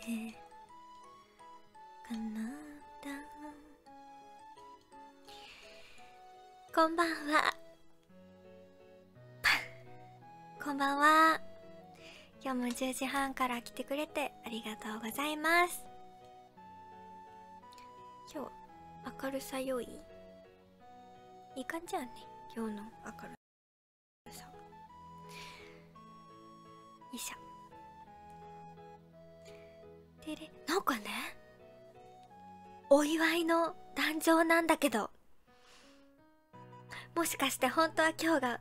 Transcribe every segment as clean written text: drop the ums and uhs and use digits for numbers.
かなだ。こんばんは。こんばんは。今日も10時半から来てくれてありがとうございます。今日明るさ良い？いい感じやね、今日の明るさ。よいしょ。でれ、なんかね、お祝いの誕生なんだけど、もしかして本当は今日が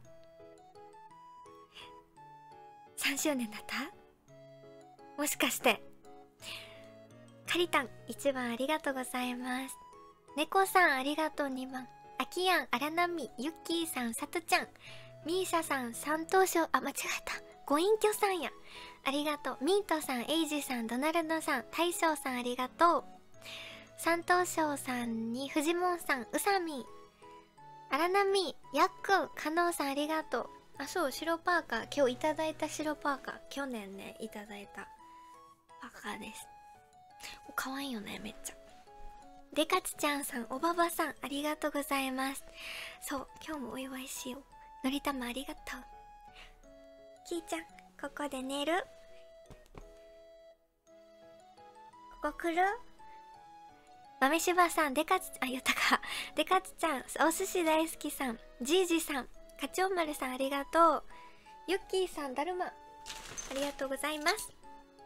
3周年だった？もしかして。カリタン1番ありがとうございます。猫さんありがとう2番。アキヤン、アラナミ、ユッキーさん、サトちゃん、ミーシャさん、三等賞、あ、間違えた。ご隠居さんや。ありがとう。ミートさん、エイジさん、ドナルドさん、大将さんありがとう。三等賞さんに、フジモンさん、ウサミン、アラナミ、ヤックン、カノンさんありがとう。あ、そう、白パーカー。今日いただいた白パーカー。去年ね、いただいたパーカーです。かわいいよね、めっちゃ。デカツちゃんさん、おばばさん、ありがとうございます。そう、今日もお祝いしよう。のりたまありがとう。キーちゃん、ここで寝る？ここ来る？豆柴さん、デカツ、あ、言ったか。デカツちゃん、お寿司大好きさん、ジージさん、カチョウマルさんありがとう。ユッキーさん、だるま、ありがとうございます。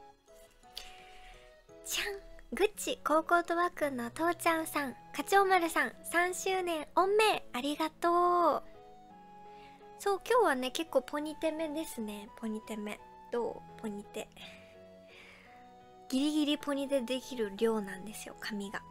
ちゃん、グッチ、高校とわくんの父ちゃんさん、カチョウマルさん、3周年御礼ありがとう。そう、今日はね、結構ポニテ目ですね。ポニテ目。どう？ポニテ。ギリギリポニテできる量なんですよ、髪が。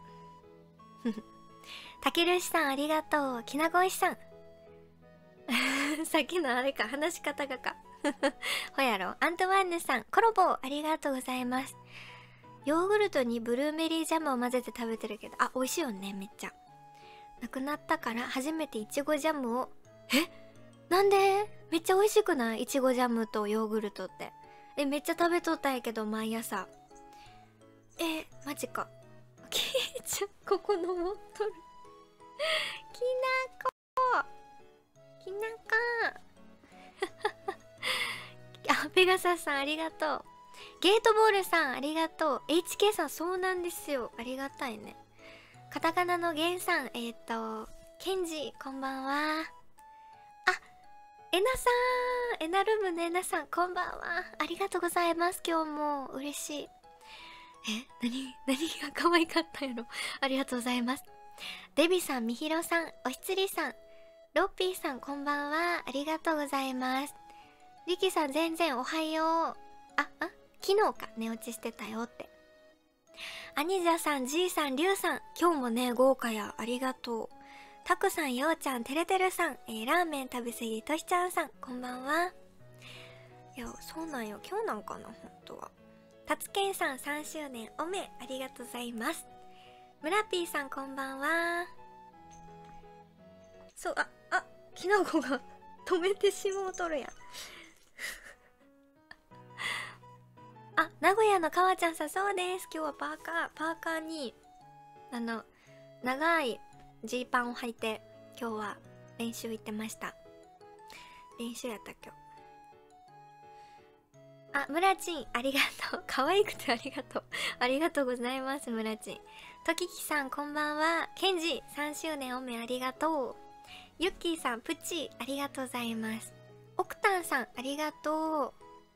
たけるしさんありがとう。きなごいしさん。さっきのあれか、話し方がか。ほやろ。アントワンヌさん、コロボーありがとうございます。ヨーグルトにブルーベリージャムを混ぜて食べてるけど、あ、美味しいよね、めっちゃ。なくなったから初めていちごジャムを、なんで？めっちゃ美味しくない？いちごジャムとヨーグルトって。めっちゃ食べとったんやけど、毎朝。マジか。きーちゃん、ここ登っとる。きなこきなこあ、ペガサスさんありがとう。ゲートボールさんありがとう。 HK さん、そうなんですよ、ありがたいね。カタカナのゲンさん、ケンジこんばんは。エナさん、エナルームのエナさん、こんばんは。ありがとうございます。今日も嬉しい。何が可愛かったやろ。ありがとうございます。デビさん、みひろさん、おひつりさん、ロッピーさん、こんばんは。ありがとうございます。リキさん、全然おはよう。昨日か、寝落ちしてたよって。アニジャさん、ジーさん、リュウさん、今日もね、豪華や。ありがとう。タクさん、ヨウちゃん、てるてるさん、ラーメン食べ過ぎ、としちゃんさん、こんばんは。いや、そうなんよ。今日なんかな、ほんとは。たつけんさん、3周年、おめ、ありがとうございます。ムラピーさん、こんばんは。そう、きなこが止めてしもうとるやん。名古屋のかわちゃんさ、そうです。今日はパーカーに、長いジーパンを履いて、今日は練習行ってました。練習やった今日。ムラチン、ありがとう。可愛くてありがとう。ありがとうございます、ムラチン。トキキさん、こんばんは。ケンジ、3周年おめありがとう。ユッキーさん、プチ、ありがとうございます。オクタンさん、ありがとう。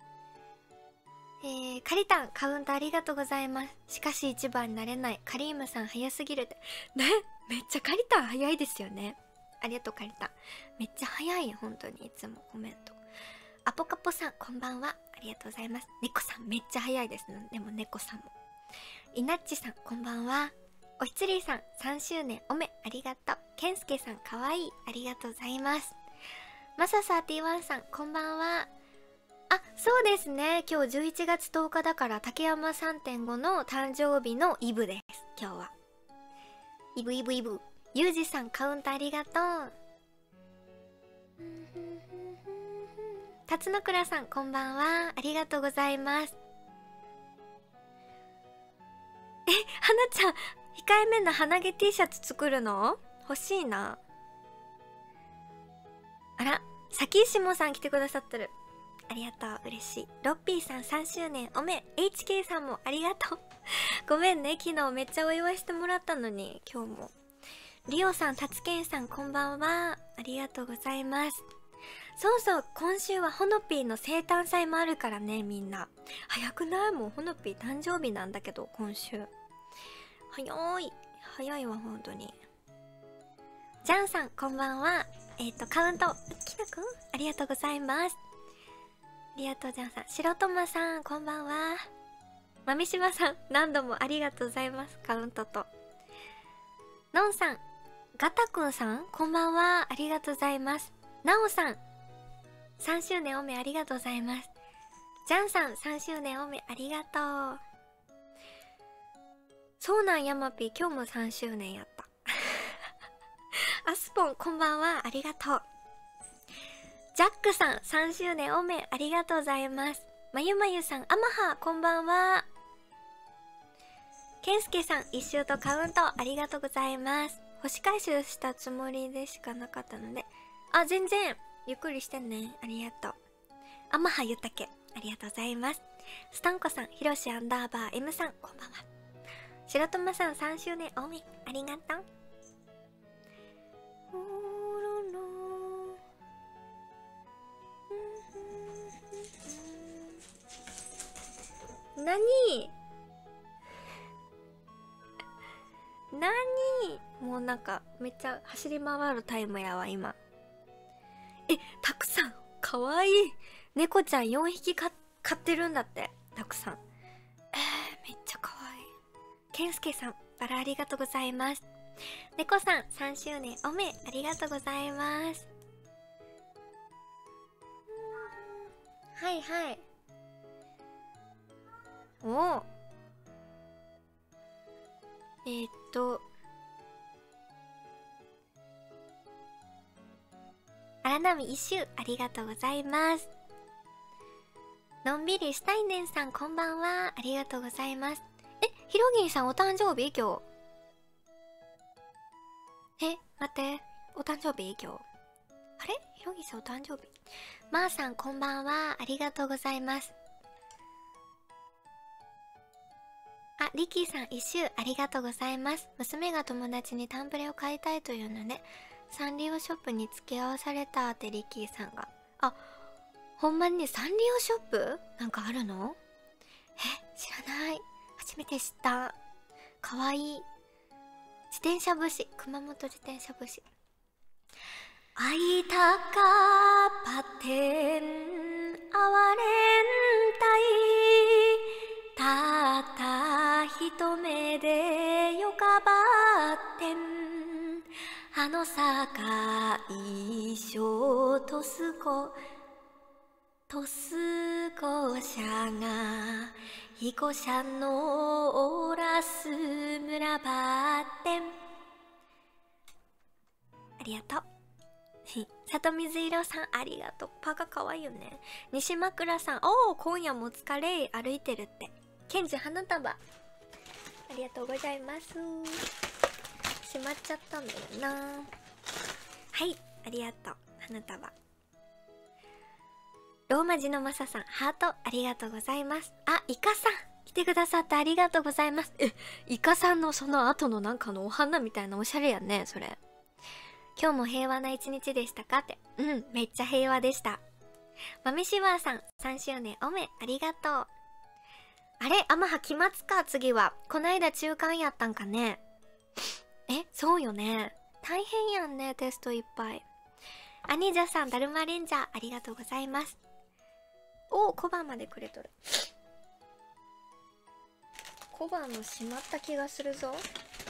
カリタン、カウントありがとうございます。しかし一番になれない。カリームさん、早すぎるって。ね、めっちゃカリタン早いですよね。ありがとう、カリタン。めっちゃ早い、本当にいつもコメント。アポカポさん、こんばんは。ありがとうございます。猫さん、めっちゃ早いですね。でも猫さんも。イナッチさん、こんばんは。おひつりさん、3周年おめ、ありがとう。ケンスケさん、かわいい。ありがとうございます。マサ31さん、こんばんは。そうですね。今日11月10日だから竹山 3.5 の誕生日のイブです。今日は。イブ。ゆうじさん、カウントありがとう。辰野倉さん、こんばんは。ありがとうございます。 はなちゃん、控えめな鼻毛 T シャツ作るの欲しいな。あら、さきいしもさん来てくださってる。ありがとう、嬉しい。ロッピーさん3周年おめ。 HK さんもありがとう。ごめんね、昨日めっちゃお祝いしてもらったのに。今日もリオさん、たつけんさん、こんばんは。ありがとうございます。そうそう、今週はほのぴーの生誕祭もあるからね。みんな早くない？もうほのぴー誕生日なんだけど、今週早いわ、本当に。ジャンさん、こんばんは。カウント、きなくん、ありがとうございます。ありがとう、ジャンさん。白玉さん、こんばんは。まみしばさん、何度もありがとうございます。カウントと。のんさん、ガタくんさん、こんばんは。ありがとうございます。なおさん、3周年おめありがとうございます。ジャンさん、3周年おめありがとう。そうなん、ヤマピー、今日も3周年やった。アスポン、こんばんは。ありがとう。ジャックさん、3周年おめありがとうございます。まゆまゆさん、アマハ、こんばんは。ケンスケさん、1周とカウントありがとうございます。星回収したつもりでしかなかったので、あ、全然ゆっくりしてね。ありがとう。アマハゆたけ、ありがとうございます。スタンコさん、ひろしアンダーバー M さん、こんばんは。白玉さん、3周年おめありがとう。なにもうなんかめっちゃ走り回るタイムやわ今。たくさん、かわいい。猫ちゃん4匹飼ってるんだって。たくさん。めっちゃかわいい。ケンスケさん、バラありがとうございます。猫さん、3周年おめありがとうございます。はいはい。お荒波一周ありがとうございます。のんびりしたいねんさん、こんばんは。ありがとうございます。ひろぎんさんお誕生日今日。待って、お誕生日今日。あれ、ひろぎんさんお誕生日。まーさん、こんばんは。ありがとうございます。あ、リキーさん一周ありがとうございます。娘が友達にタンブレを買いたいというのでサンリオショップに付き合わされたってリキーさんが。あ、ほんまにサンリオショップなんかあるの？知らない。初めて知った。かわいい。自転車節、熊本自転車節。会いたかばてん哀れんたい、たった一目でよかばってん、あの坂一生とすこしゃがひこしゃのおらす村ばってん。ありがとう。里水色さんありがとう。パーカーかわいいよね。西枕さん、今夜もお疲れ、歩いてるって。ケンジ花束ありがとうございます。しまっちゃったんだよな。はい、ありがとう。花束。ローマ字のマサさん、ハートありがとうございます。あ、イカさん来てくださってありがとうございます。イカさんのその後のなんかのお花みたいなおしゃれやね、それ。今日も平和な一日でしたかって。めっちゃ平和でした。豆シワーさん、3周年おめありがとう。あれ、アマハ期末か、次は。こないだ中間やったんかね。そうよね。大変やんね、テストいっぱい。アニージャさん、ダルマレンジャーありがとうございます。小判までくれとる。小判のしまった気がするぞ。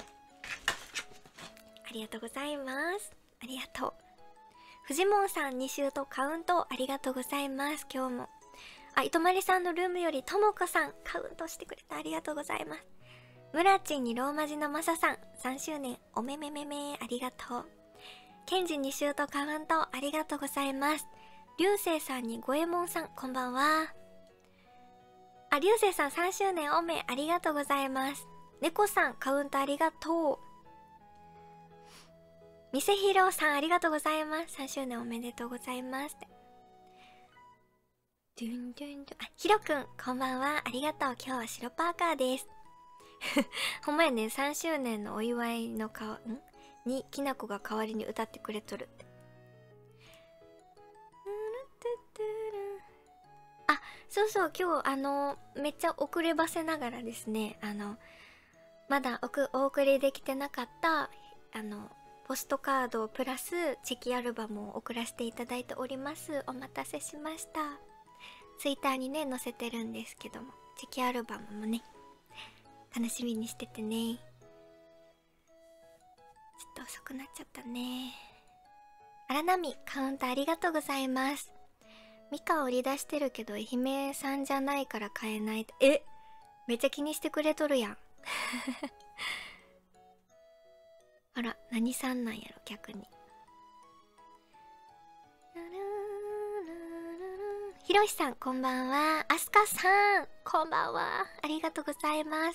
ありがとうございます。ありがとう。フジモンさん2周とカウントありがとうございます。今日も。いとまりさんのルームよりともこさんカウントしてくれてありがとうございます。ムラチンにローマ字のマサさん3周年おめめめめありがとう。ケンジ2周とカウントありがとうございます。流星さんにゴエモンさんこんばんは。流星さん3周年おめありがとうございます。 猫さんカウントありがとう。みせひろさんありがとうございます。3周年おめでとうございます。ドゥンドゥンドゥン。あ、ひろくんこんばんは、ありがとう。今日は白パーカーです。ほんまやね、3周年のお祝いのにきなこが代わりに歌ってくれとるって。あ、そうそう、今日めっちゃ遅ればせながらですね、まだお送りできてなかったポストカードプラスチェキアルバムを送らせていただいております。お待たせしました。ツイッターにね載せてるんですけども、チェキアルバムもね楽しみにしててね。ちょっと遅くなっちゃったね。荒波カウントありがとうございます。みかん売り出してるけど愛媛さんじゃないから買えない。え、めっちゃ気にしてくれとるやん。あら、何さんなんやろ逆に。ひろしさんこんばんは。あすかさんこんばんは、ありがとうございます。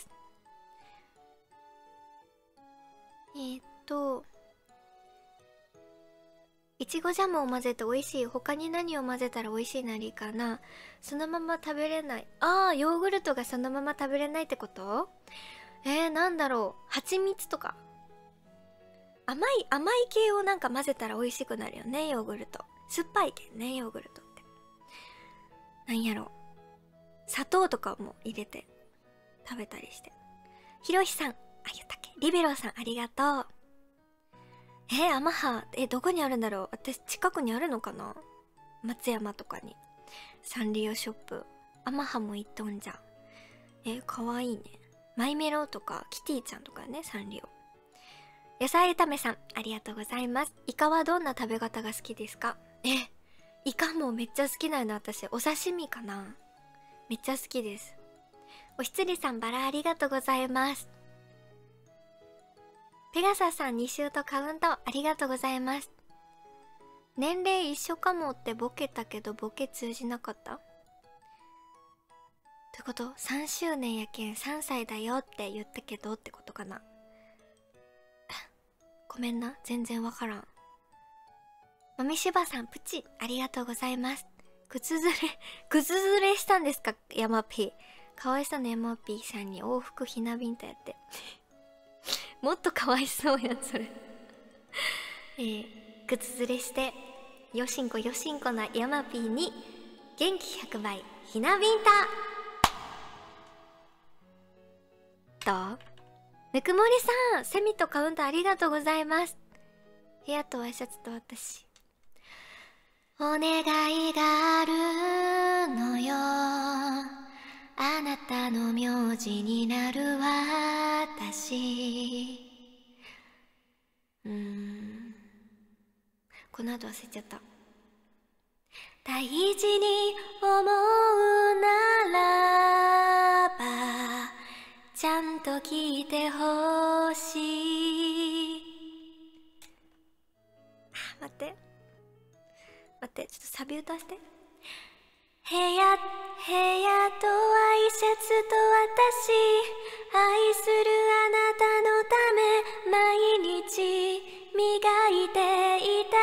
いちごジャムを混ぜて美味しい。他に何を混ぜたら美味しいなりかな。そのまま食べれない。ああ、ヨーグルトがそのまま食べれないってこと？なんだろう。蜂蜜とか甘い系をなんか混ぜたら美味しくなるよね、ヨーグルト。酸っぱいけんね、ヨーグルトって。なんやろ、砂糖とかも入れて食べたりして。ひろしさん、あ、言ったっけ、リベロさんありがとう。アマハ、どこにあるんだろう。私近くにあるのかな、松山とかにサンリオショップ。アマハも行っとんじゃん。かわいいね。マイメロとかキティちゃんとかね、サンリオ。野菜炒めさんありがとうございます。イカはどんな食べ方が好きですか？イカもめっちゃ好きなの。私お刺身かな、めっちゃ好きです。おひつりさんバラありがとうございます。ペガサさん2週とカウントありがとうございます。年齢一緒かもってボケたけどボケ通じなかった？ということ？ 3 周年やけん3歳だよって言ったけどってことかな。ごめんな、全然わからん。豆柴さんプチありがとうございます。靴ずれしたんですか、ヤマピー。かわいそうなヤマピーさんに往復ひなびんたやって。もっとかわいそうやんそれ。靴ずれしてよしんこなヤマピーに元気100倍ひなびんた。どう？ぬくもりさんセミとカウントありがとうございます。部屋とワイシャツと私。お願いがあるのよ、あなたの名字になる私。この後忘れちゃった。大事に思うならばちゃんと聞いてほしい。待ってちょっとサビ歌わせて。部屋とワイシャツと私、愛するあなたのため毎日磨いていたいから。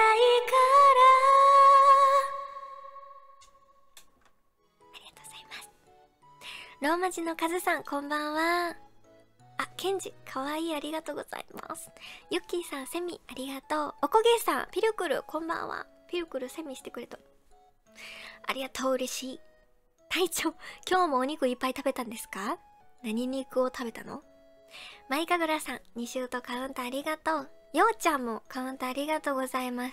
ありがとうございます。ローマ字のカズさんこんばんは。あ、ケンジかわいい、ありがとうございます。ユッキーさんセミありがとう。おこげさんピルクルこんばんは。ピルクルセミしてくれた、ありがとう、嬉しい。隊長今日もお肉いっぱい食べたんですか？何肉を食べたの？マイカグラさん2週とカウントありがとう。ようちゃんもカウントありがとうございます。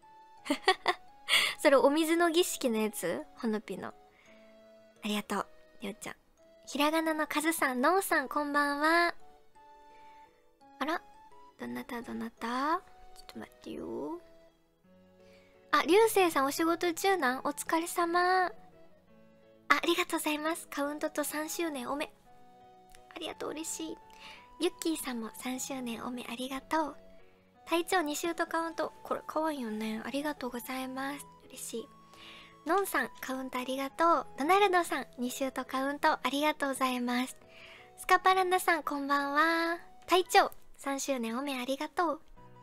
それお水の儀式のやつ？ほのぴのありがとうようちゃん。ひらがなのカズさん、のうさんこんばんは。あら、どなたちょっと待ってよ。あ、りゅうせいさんお仕事中なん？お疲れ様。ありがとうございます。カウントと3周年おめ。ありがとう、嬉しい。ゆっきーさんも3周年おめありがとう。隊長2週とカウント。これかわいいよね。ありがとうございます。嬉しい。のんさんカウントありがとう。ドナルドさん2週とカウントありがとうございます。 スカパランダさんこんばんは。隊長3周年おめありがとう。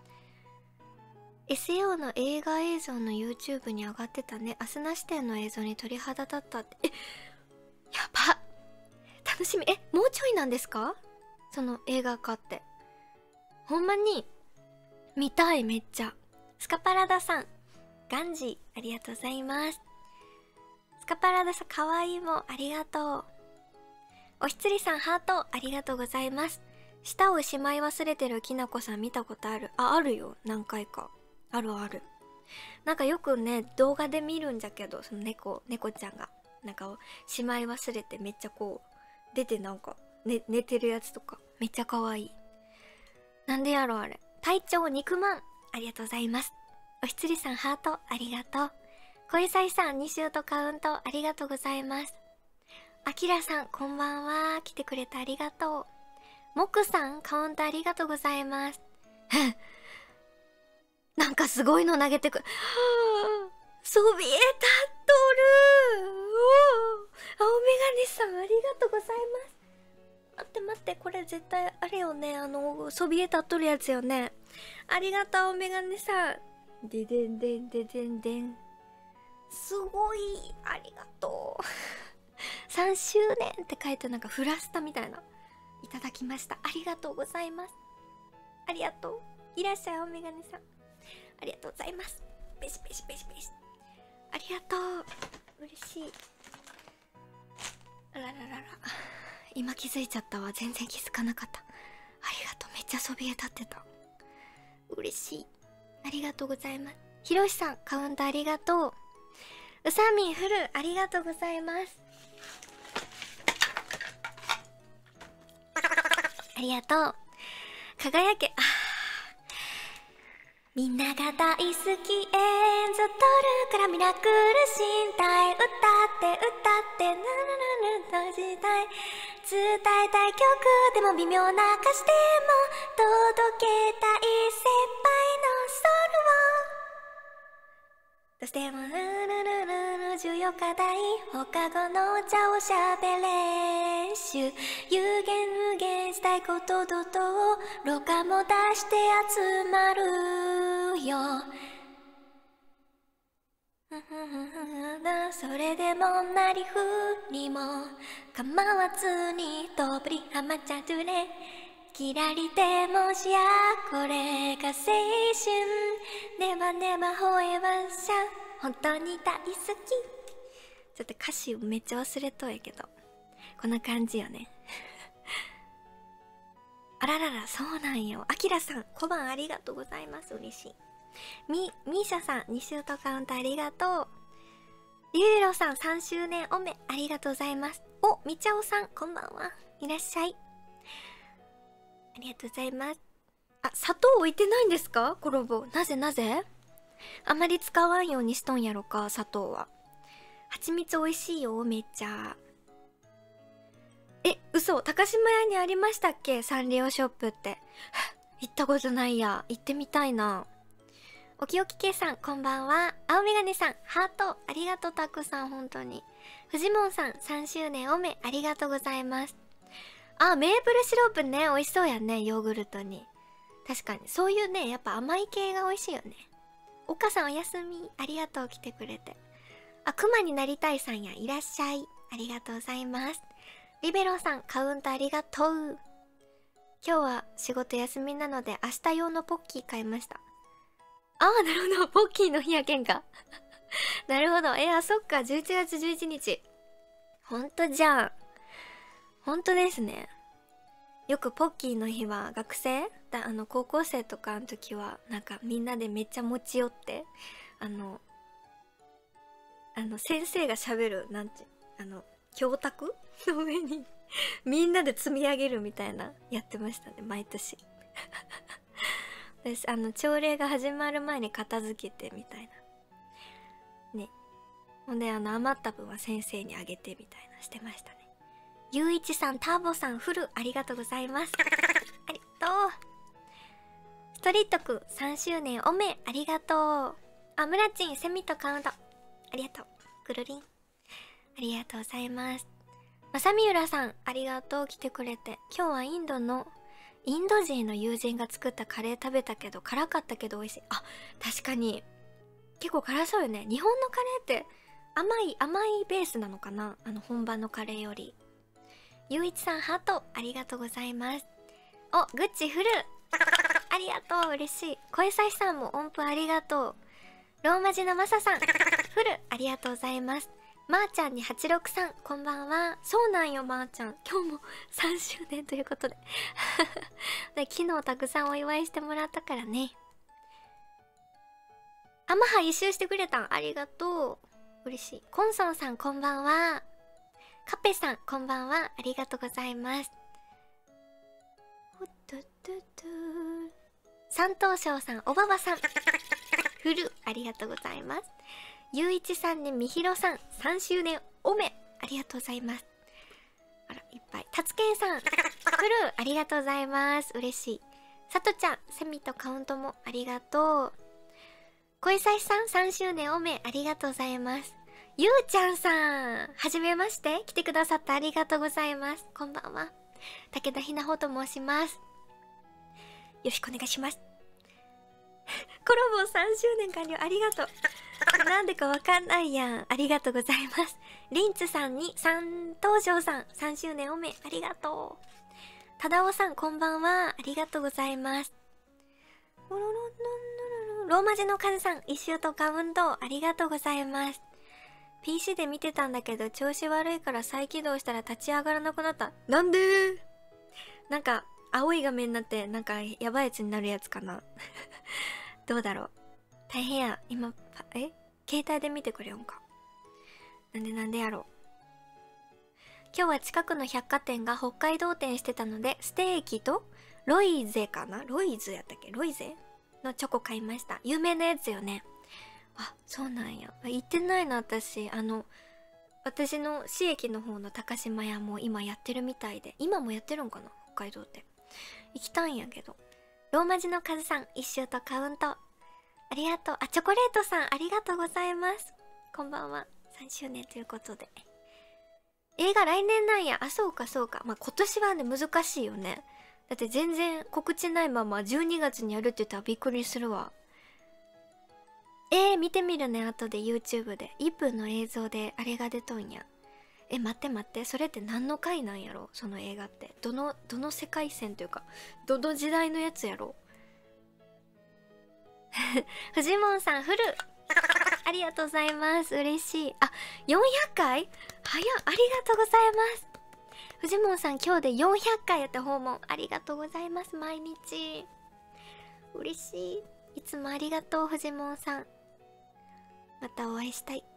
SAO の映画映像の YouTube に上がってたね。アスナ視点の映像に鳥肌立ったって。やば、楽しみ。もうちょいなんですか、その映画化って。ほんまに見たい、めっちゃ。スカパラダさんガンジーありがとうございます。スカパラダさんかわいいもありがとう。おひつりさんハートありがとうございます。舌をしまい忘れてるきなこさん見たことある？あるよ、何回か。あるある。なんかよくね動画で見るんじゃけど、その猫ちゃんがなんかしまい忘れてめっちゃこう出てなんか、寝てるやつとかめっちゃ可愛い。なんでやろあれ。隊長肉まんありがとうございます。おひつりさんハートありがとう。小さいさん2週とカウントありがとうございます。あきらさんこんばんは、来てくれてありがとう。もくさんカウントありがとうございます。なんかすごいの投げてくる。そびえ立っとる。青メガネさんありがとうございます。待って、これ絶対あれよね、そびえ立っとるやつよね。ありがとう青メガネさん。ででんでんででんでん。すごいありがとう。3周年って書いてなんかフラスタみたいな。いただきました。ありがとうございます。ありがとう。いらっしゃい青メガネさん。ありがとうございます。ペシペシペシペシ。ありがとう。嬉しい。あらららら。今気づいちゃったわ。全然気づかなかった。ありがとう。めっちゃそびえ立ってた。嬉しい。ありがとうございます。ひろしさんカウントありがとう。うさみんフルありがとうございます。ありがとう。輝け。みんなが大好きエンズトルからミラクル身体歌ってなるなると時代伝えたい曲でも微妙な歌詞でも届けたい先輩のソウルをどうしても14日大放課後のお茶をしゃべ練習有限無限したいことどとを廊下も出して集まるよそれでもなりふりも構わずにどぶりはまっちゃうねキラリでもしやこれが青春ネバネバフォーエバーシャ本当に大好き。ちょっと歌詞めっちゃ忘れとうやけどこんな感じよね。あららら、そうなんよ。あきらさん小判ありがとうございます。嬉しい。みーしゃさん2周とカウントありがとう。りゅうろさん3周年おめありがとうございます。おみちゃおさんこんばんはいらっしゃい。ありがとうございます。砂糖置いてないんですかコロボ。なぜあまり使わんようにしとんやろか砂糖は。蜂蜜美味しいよめっちゃ。嘘、高島屋にありましたっけサンリオショップって。行ったことないや。行ってみたいな。おきおきけいさんこんばんは。青メガネさんハートありがとう。たくさん本当に。フジモンさん3周年おめありがとうございます。メープルシロップね美味しそうやねヨーグルトに。確かにそういうねやっぱ甘い系が美味しいよね。おかさんおやすみありがとう来てくれて。クマになりたいさんやいらっしゃいありがとうございます。リベロさんカウントありがとう。今日は仕事休みなので明日用のポッキー買いました。なるほどポッキーの日やけんか。なるほど。そっか11月11日ほんとじゃん。ほんとですね。よくポッキーの日は学生高校生とかの時はなんかみんなでめっちゃ持ち寄って先生がしゃべる教卓の上にみんなで積み上げるみたいなやってましたね毎年。私朝礼が始まる前に片付けてみたいなね。ほんで余った分は先生にあげてみたいなしてましたね。ゆういちさんターボさんフルありがとうございます。ありがとう。ストリートくん3周年おめありがとう。ムラチンセミとカウントありがとう。くるりんありがとうございます。 まさみうらさんありがとう、来てくれて。今日はインド人の友人が作ったカレー食べたけど辛かったけど美味しい。あ、確かに結構辛そうよね。日本のカレーって甘いベースなのかな、本場のカレーより。ゆういちさんハートありがとうございます。お、グッチフルありがとう、嬉しい。小さしさんも音符ありがとう。ローマ字のマサさんフルありがとうございます。まーちゃんに863こんばんは。そうなんよ、まーちゃん今日も3周年ということでで昨日たくさんお祝いしてもらったからね。あまは一周してくれたんありがとう、嬉しい。コンソンさんこんばんは。カペさんこんばんは、ありがとうございます。三東省さん、おばばさんフルありがとうございます。ゆういちさんね、みひろさん3周年おめありがとうございます。あらいっぱい。たつけんさんフルありがとうございます、嬉しい。さとちゃんセミとカウントもありがとう。小いさしさん3周年おめありがとうございます。ゆうちゃんさんはじめまして、来てくださってありがとうございます。こんばんは。武田ひなほと申します。よろしくお願いします。コラボ3周年完了ありがとう。なんでかわかんないやん、ありがとうございます。リンツさんに三東條さん3周年おめありがとう。ただおさんこんばんは、ありがとうございます。ローマ字のカズさん一周とカウントありがとうございます。 PC で見てたんだけど調子悪いから再起動したら立ち上がらなくなった。なんでなんか青い画面になってなんかやばいやつになるやつかなどうだろう、大変や。今携帯で見てくれよんか。なんでやろう。今日は近くの百貨店が北海道店してたのでステーキとロイゼかな、ロイズやったっけ、ロイゼのチョコ買いました。有名なやつよね。あ、そうなんや。行ってないの私。私の市駅の方の高島屋も今やってるみたいで、今もやってるんかな、北海道って行きたいんやけど。ローマ字のカズさん一周とカウントありがとう。あ、チョコレートさんありがとうございます。こんばんは。3周年ということで映画来年なんや。あ、そうかそうか。まあ今年はね難しいよね。だって全然告知ないまま12月にやるって言ったらびっくりするわ。見てみるね、後で YouTube で1分の映像であれが出とんや。待って、それって何の回なんやろ、その映画って。どの世界線というかどの時代のやつやろフジモンさんフルありがとうございます、嬉しい。あ、400回早っ、ありがとうございます。フジモンさん今日で400回やって訪問ありがとうございます。毎日嬉しい。いつもありがとうフジモンさん。またお会いしたい。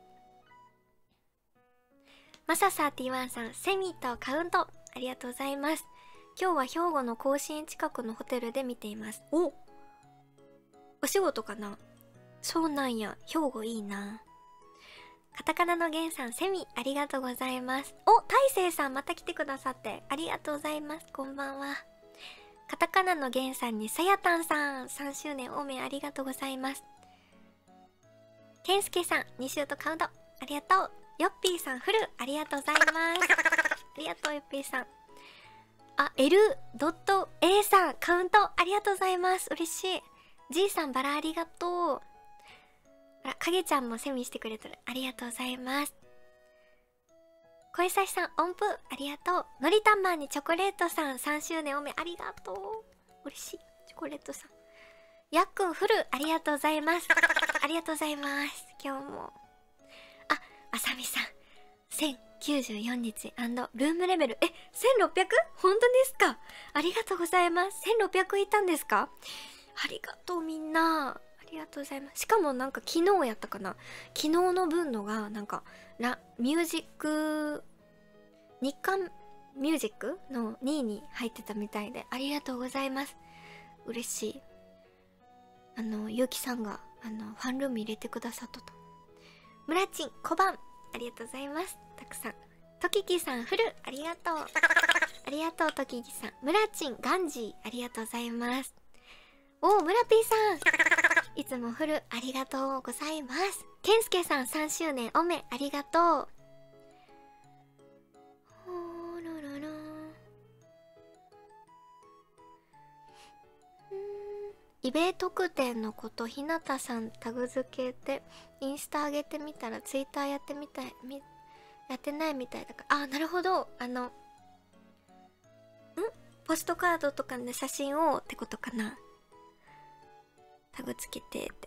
マサ31さんセミとカウントありがとうございます。今日は兵庫の甲子園近くのホテルで見ています。お仕事かな。そうなんや、兵庫いいな。カタカナのゲンさんセミありがとうございます。お、大勢さんまた来てくださってありがとうございます。こんばんは。カタカナのゲンさんにさやたんさん3周年おめありがとうございます。ケンスケさん2周とカウントありがとう。ヨッピーさんフルありがとうございます。ありがとうヨッピーさん。あ、L.A さんカウントありがとうございます、嬉しい。G さんバラありがとう。あら、かげちゃんもセミしてくれてる、ありがとうございます。小さしさん音符ありがとう。のりたんまんにチョコレートさん3周年おめありがとう、嬉しい。チョコレートさんやっくんフルありがとうございます。ありがとうございます。今日もあさみさん1094日&ルームレベル1600？ 本当ですか？ありがとうございます。1600いたんですか？ありがとうみんな、ありがとうございます。しかもなんか昨日やったかな、昨日の分のがなんかミュージック日刊ミュージックの2位に入ってたみたいで、ありがとうございます。嬉しい。ゆうきさんがファンルーム入れてくださったと。むらちん小判ありがとうございます。たくさん。とききさんフルありがとうありがとうとききさん。むらちんガンジーありがとうございます。おー、むらぴーさんいつもフルありがとうございます。けんすけさん3周年おめありがとう。 イベ特典のことひなたさんタグ付けてインスタ上げてみたらツイッターやってみたいやってないみたいだから、あ、なるほど。ポストカードとかの写真をってことかな。タグつけてって。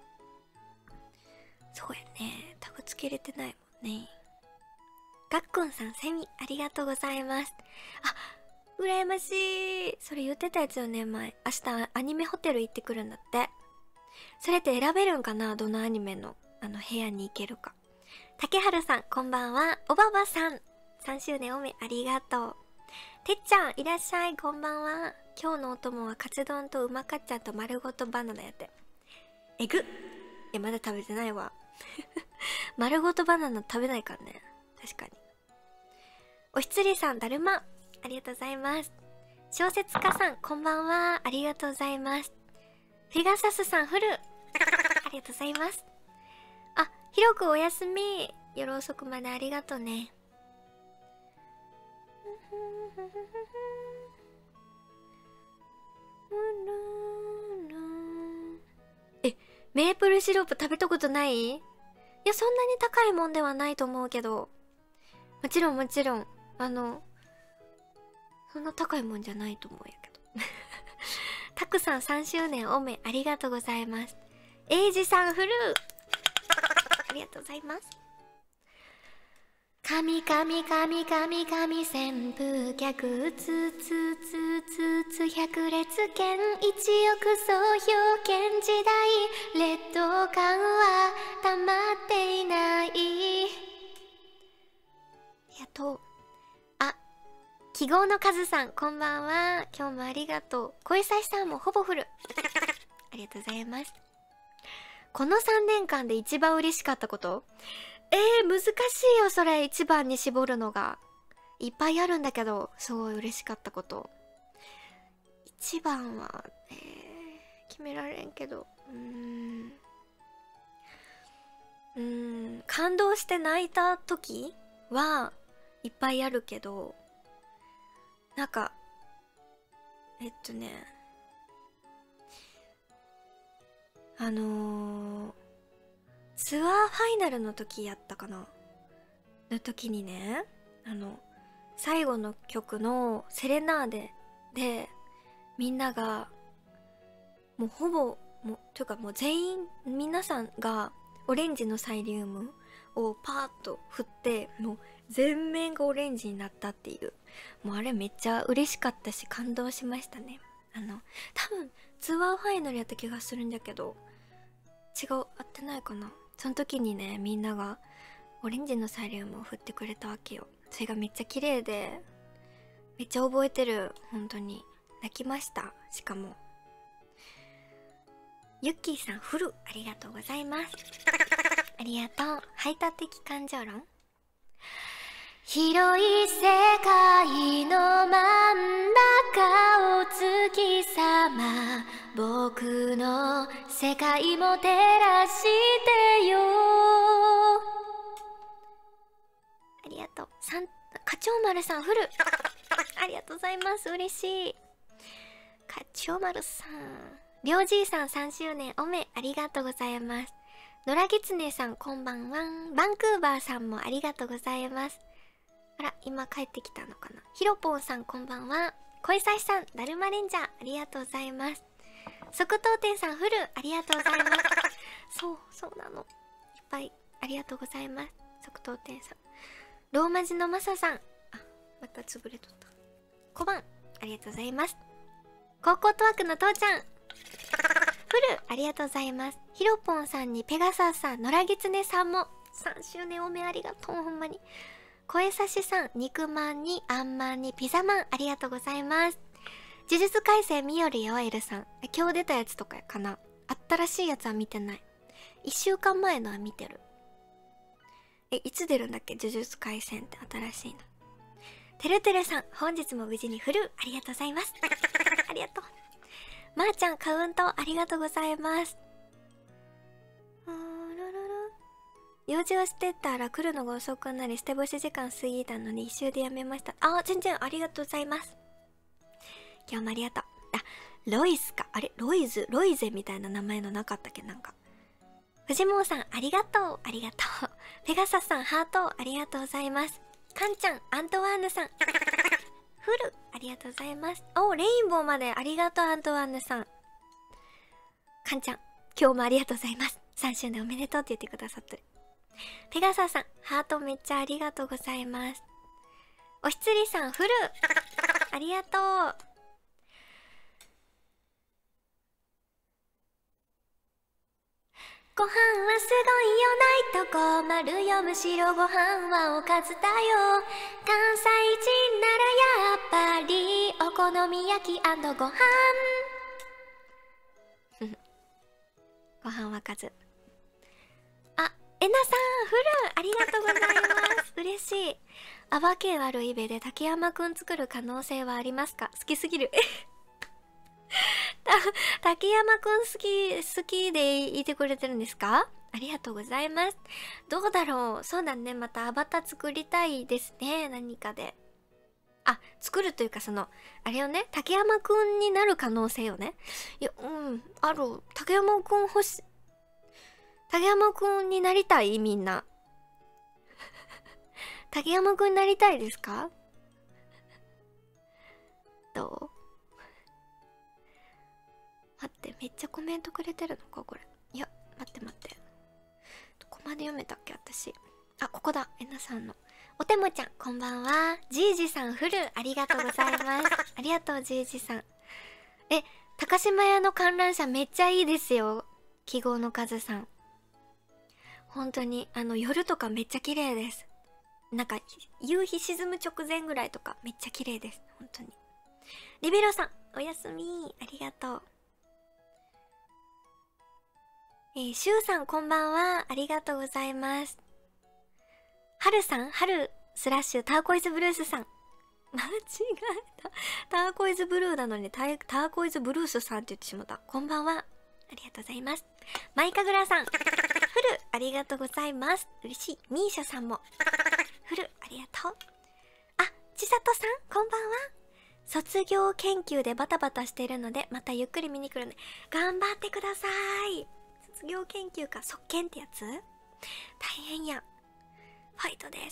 そうやね、タグつけれてないもんね。がっくんさんセミありがとうございます。あ、羨ましい。それ言ってたやつよね、前。明日アニメホテル行ってくるんだって。それって選べるんかな、どのアニメの部屋に行けるか。竹春さんこんばんは。おばばさん3周年おめありがとう。てっちゃんいらっしゃい、こんばんは。今日のお供はカツ丼とうまかっちゃんと丸ごとバナナやって。えぐっ。いや、まだ食べてないわ。丸ごとバナナ食べないからね。確かに。おひつりさんだるまありがとうございます。小説家さんこんばんは、ありがとうございます。フィガサスさんフルありがとうございます。あ、ひろくおやすみ。夜遅くまでありがとうね。え、メープルシロップ食べたことない？いや、そんなに高いもんではないと思うけど、もちろんもちろんそんな高いもんじゃないと思うんやけど。たくさん3周年おめありがとうございます。エイジさんフルありがとうございます。神神神神神旋風逆つつつつつ百列拳一億総表現時代劣等感は溜まっていない。ありがとう。あ、記号のカズさんこんばんは。今日もありがとう。小さしさんもほぼフルありがとうございます。この3年間で一番嬉しかったこと？難しいよそれ、一番に絞るのが。いっぱいあるんだけど、すごい嬉しかったこと。一番は、決められんけど、感動して泣いた時はいっぱいあるけど、なんか、ツアーファイナルの時やったかなの時にね、最後の曲のセレナーデでみんながもうほぼというかもう全員皆さんがオレンジのサイリウムをパーッと振ってもう全面がオレンジになったっていう、もうあれめっちゃ嬉しかったし感動しましたね。多分ツアーファイナルやった気がするんだけど、合ってないかな。その時にね、みんながオレンジのサイリウムを振ってくれたわけよ。それがめっちゃ綺麗でめっちゃ覚えてる。本当に泣きました。しかもユッキーさんフルありがとうございます。ありがとう。排他的感情論。広い世界の真ん中を月様、僕の世界も照らしてよ。ありがとう。課長丸さんフルありがとうございます。嬉しい。課長丸さん、りょうじいさん3周年おめありがとうございます。野良ぎつねさんこんばんは。バンクーバーさんもありがとうございます。あら、今帰ってきたのかな。ひろぽんさんこんばんは。小さしさんだるまレンジャーありがとうございます。即答店さんフルありがとうございます。そうなの、いっぱいありがとうございます。即答店さん、ローマ字のマサさん、また潰れとった。小判ありがとうございます。高校トワークの父ちゃんフルありがとうございます。ひろぽんさんにペガサスさん、野良ぎつねさんも3周年おめありがとう。ほんまに。声差しさん、肉まんにあんまんにピザマンありがとうございます。呪術廻戦みよりよエルさん、今日出たやつとかかな。新しいやつは見てない。1週間前のは見てる。いつ出るんだっけ、呪術廻戦って新しいの。てるてるさん、本日も無事にフルありがとうございます。ありがとう。まーちゃんカウントありがとうございます。用事をしてたら来るのが遅くなり、捨て干し時間過ぎたのに一周でやめました。全然ありがとうございます。今日もありがとう。 ロイスか、あれロイズ、ロイゼみたいな名前のなかったっけ。なんか藤本さんありがとう、ありがとう。ペガサスさんハートありがとうございます。カンちゃん、アントワーヌさんフルありがとうございます。お、レインボーまでありがとう、アントワーヌさん。カンちゃん今日もありがとうございます。3周年おめでとうって言ってくださってる。ペガサスさんハートめっちゃありがとうございます。おひつりさんフルありがとう。ご飯はすごいよないと困るよ、むしろご飯はおかずだよ。関西人ならやっぱりお好み焼きご飯ご飯はおかず。あ、えなさんフルありがとうございます嬉しい。アバケ悪いべで竹山くん作る可能性はありますか。好きすぎる竹山くん好きでいてくれてるんですか。ありがとうございます。どうだろう。そうだね、またアバター作りたいですね、何かで。あ、作るというかあれよね、竹山くんになる可能性よね。いや、ある。竹山くん竹山くんになりたいみんな竹山くんになりたいですか。どう。待って、めっちゃコメントくれてるのかこれ。いや、待って。どこまで読めたっけ私。あ、ここだ。えなさんの。おてもちゃん、こんばんは。じいじさんフル、ありがとうございます。ありがとう、じいじさん。高島屋の観覧車めっちゃいいですよ。記号の数さん。本当に、夜とかめっちゃ綺麗です。なんか、夕日沈む直前ぐらいとかめっちゃ綺麗です。本当に。リベロさん、おやすみ。ありがとう。シュウさんこんばんは。ありがとうございます。はるさん、はるスラッシュターコイズブルースさん。間違えた。ターコイズブルーなのにターコイズブルースさんって言ってしまった。こんばんは。ありがとうございます。マイカグラさん。フルありがとうございます。嬉しい。ミーシャさんも。フルありがとう。あ、ちさとさんこんばんは。卒業研究でバタバタしているのでまたゆっくり見に来るので頑張ってください。卒業研究か卒検ってやつ大変や。ファイトです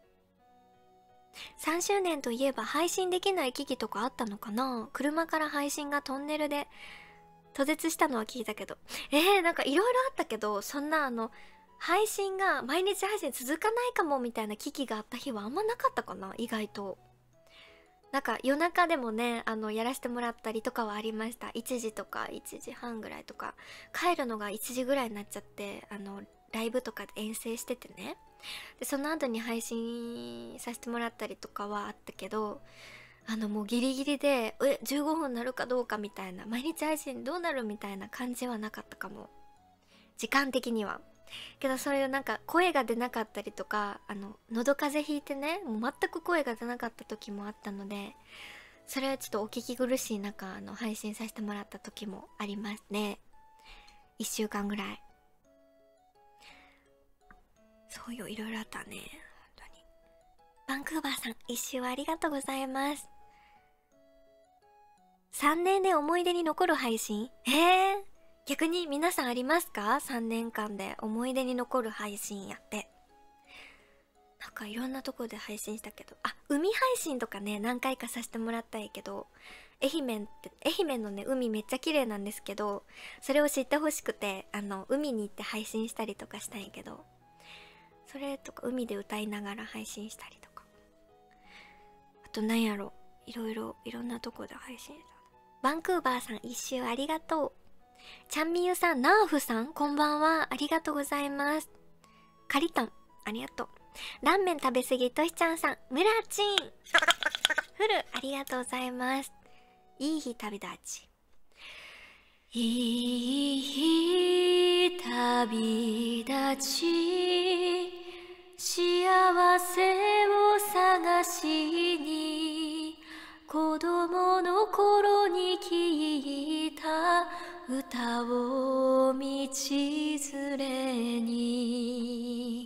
。3周年といえば配信できない機器とかあったのかな。車から配信がトンネルで途絶したのは聞いたけど、なんかいろいろあったけど、そんな配信が毎日配信続かないかもみたいな機器があった日はあんまなかったかな。意外となんか夜中でもねやらせてもらったりとかはありました。1時とか1時半ぐらいとか、帰るのが1時ぐらいになっちゃってライブとかで遠征しててね、でその後に配信させてもらったりとかはあったけど、もうギリギリで15分なるかどうかみたいな、毎日配信どうなるみたいな感じはなかったかも、時間的には。けどそういうなんか声が出なかったりとか、喉風邪ひいてね、もう全く声が出なかった時もあったので、それはちょっとお聞き苦しい中配信させてもらった時もありますね。1週間ぐらい。そうよ、いろいろあったね。本当に。バンクーバーさん、1週ありがとうございます。3年で思い出に残る配信？逆に皆さんありますか？ 3 年間で思い出に残る配信やって。なんかいろんなとこで配信したけど、海配信とかね、何回かさせてもらったんやけど、愛媛のね、海めっちゃ綺麗なんですけど、それを知ってほしくて、海に行って配信したりとかしたんやけど、それとか海で歌いながら配信したりとか。あとなんやろ、いろんなとこで配信した。バンクーバーさん一周ありがとう。ちゃんみゆさん、ナーフさん、こんばんは。ありがとうございます。カリタン、ありがとう。ラーメン食べすぎ、としちゃんさん、ムラチン。フル、ありがとうございます。いい日旅立ち。いい日旅立ち、幸せを探しに、子供の頃に聞いた歌を道連れに。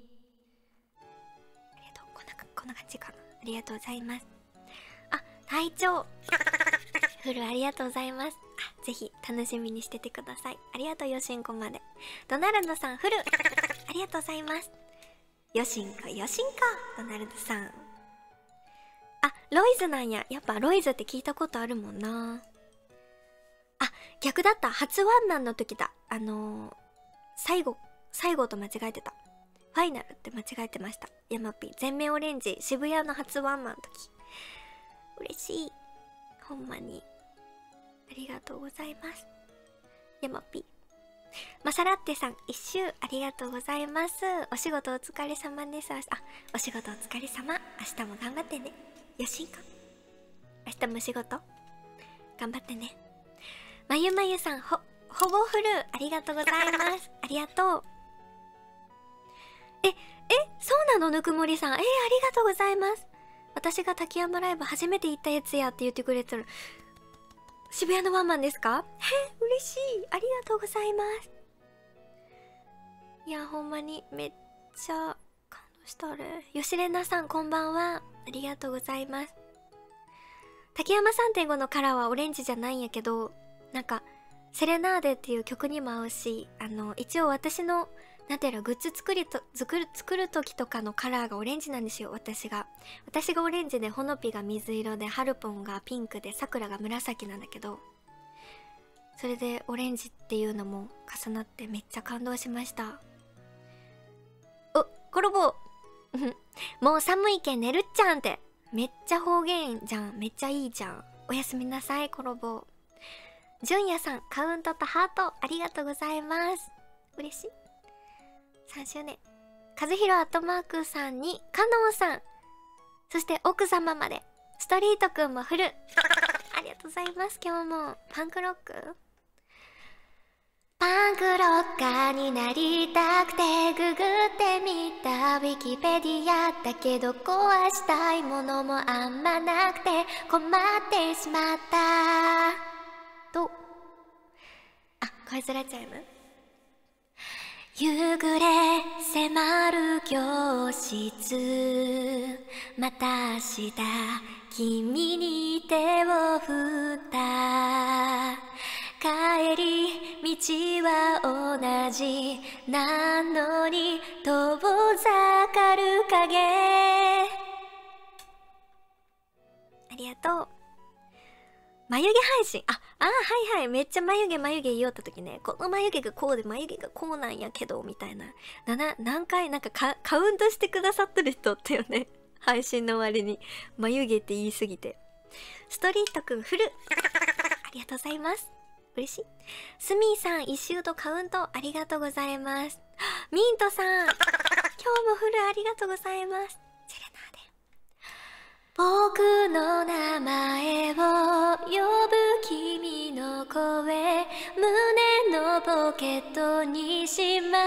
ありがとう。こんな感じかな。ありがとうございます。隊長フルありがとうございます。あ、ぜひ楽しみにしててください。ありがとう、よしんこまで。ドナルドさん、フルありがとうございます。よしんこ、よしんこ、ドナルドさん。あ、ロイズなんや。やっぱロイズって聞いたことあるもんな。あ、逆だった。初ワンマンの時だ。最後と間違えてた。ファイナルって間違えてました。ヤマピー。全面オレンジ。渋谷の初ワンマンの時。嬉しい。ほんまに。ありがとうございます。ヤマピー。マサラッテさん、一周ありがとうございます。お仕事お疲れ様です。あ、お仕事お疲れ様。明日も頑張ってね。よしんか。明日も仕事頑張ってね。まゆまゆさん、ほぼフルありがとうございます。ありがとう。そうなのぬくもりさん。ありがとうございます。私が滝山ライブ初めて行ったやつやって言ってくれてる。渋谷のワンマンですか？嬉しい。ありがとうございます。いや、ほんまにめっちゃ感動したあれ。よしれなさん、こんばんは。ありがとうございます。滝山 3.5 のカラーはオレンジじゃないんやけど、なんか、セレナーデっていう曲にも合うし、一応私の、なんていうの、グッズ作る時とかのカラーがオレンジなんですよ、私がオレンジで、ほのぴが水色で、ハルポンがピンクで、さくらが紫なんだけど、それでオレンジっていうのも重なってめっちゃ感動しました。お、コロボもう寒いけん寝るっちゃんって。めっちゃ方言じゃん。めっちゃいいじゃん。おやすみなさい、コロボ。じゅんやさん、カウントとハートありがとうございます。嬉しい。3周年。和弘アットマークさんに、カノンさん。そして奥様まで。ストリートくんもフル。ありがとうございます。今日も。パンクロック？パンクロッカーになりたくてググってみたウィキペディアだけど壊したいものもあんまなくて困ってしまったと。あ、声ずらちゃいます。夕暮れ迫る教室また明日君に手を振った帰り道は同じなのに遠ざかる影。ありがとう。眉毛配信。はいはい。めっちゃ眉毛言おった時ね。この眉毛がこうで眉毛がこうなんやけど、みたいな。何回なんかカウントしてくださってる人ってよね。配信の終わりに。眉毛って言いすぎて。ストリートくんフル。ありがとうございます。嬉しい。スミーさん、一周とカウントありがとうございます。ミントさん、今日もフルありがとうございます。セレナーデ。僕の名前を呼ぶ君の声、胸のポケットにしま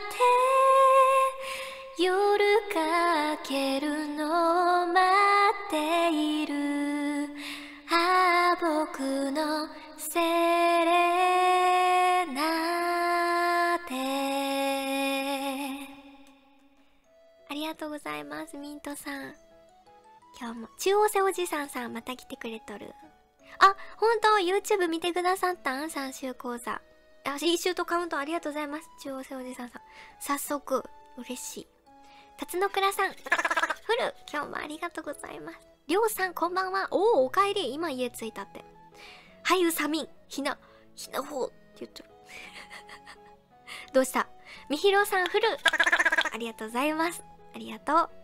って夜かけるのを待っている。ああ、僕のセレナーデ。ありがとうございます、ミントさん。今日も中央瀬おじさんまた来てくれとる。あ、ほんと YouTube 見てくださったん ?3 週講座。1週とカウントありがとうございます。中央瀬おじさん。早速嬉しい。辰野倉さんフル今日もありがとうございます。りょうさんこんばんは。おかえり。今家着いたって。はいうさみんひなほうって言ってるどうした。みひろさんフルありがとうございます。ありがとう。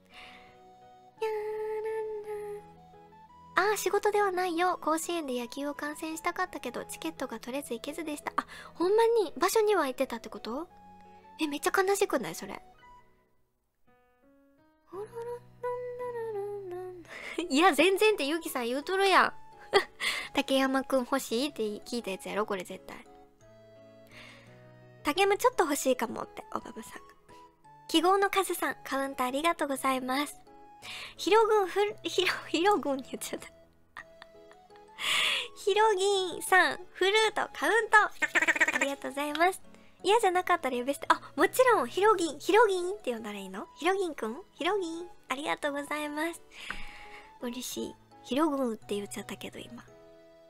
仕事ではないよ。甲子園で野球を観戦したかったけどチケットが取れず行けずでした。ほんまに場所には行ってたってこと？めっちゃ悲しくないそれ。いや全然ってゆきさん言うとるやん竹山くん欲しいって聞いたやつやろこれ絶対。竹山ちょっと欲しいかもっておばばさん。記号の数さんカウンターありがとうございます。ひろぐんって言っちゃったひろぎんさんフルートカウントありがとうございます。嫌じゃなかったら呼び捨て。もちろんひろぎんって呼んだらいいの？ひろぎんくんひろぎんありがとうございます。嬉しい。ひろぐんって言っちゃったけど今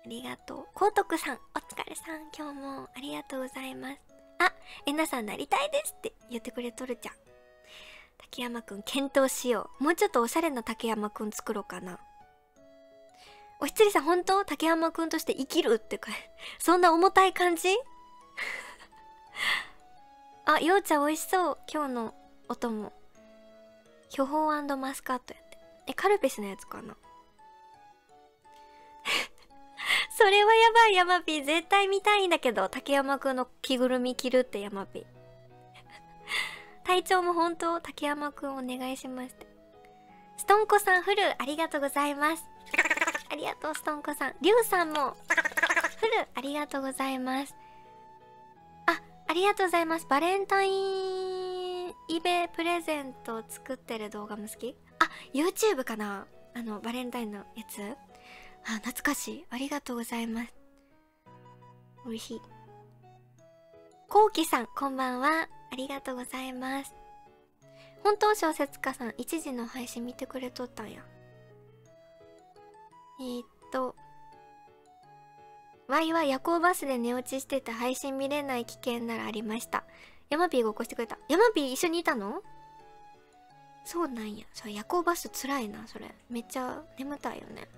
ありがとう。こうとくさん、お疲れさん。今日もありがとうございます。あ、えなさんなりたいですって言ってくれとるじゃん。竹山くん検討しよう。もうちょっとおしゃれな竹山くん作ろうかな。おひつりさん、本当竹山くんとして生きるってか、そんな重たい感じあ、ようちゃん美味しそう。今日のお供。巨峰&マスカットやって。え、カルピスのやつかなそれはやばい、ヤマピー。絶対見たいんだけど、竹山くんの着ぐるみ着るってヤマピー。体調も本当、竹山くんお願いしますって。ストンコさん、フル、ありがとうございます。ありがとう、ストンコさん。リュウさんも、フル、ありがとうございます。ありがとうございます。バレンタインイベプレゼント作ってる動画も好き？あ、YouTube かな？バレンタインのやつ？あ、懐かしい。ありがとうございます。美味しい。こうきさん、こんばんは。ありがとうございます。本当小説家さん、1時の配信見てくれとったんや。ワイは夜行バスで寝落ちしてて配信見れない危険ならありました。ヤマピーが起こしてくれた。ヤマピー一緒にいたの？そうなんや。そう、夜行バスつらいな、それ。めっちゃ眠たいよね。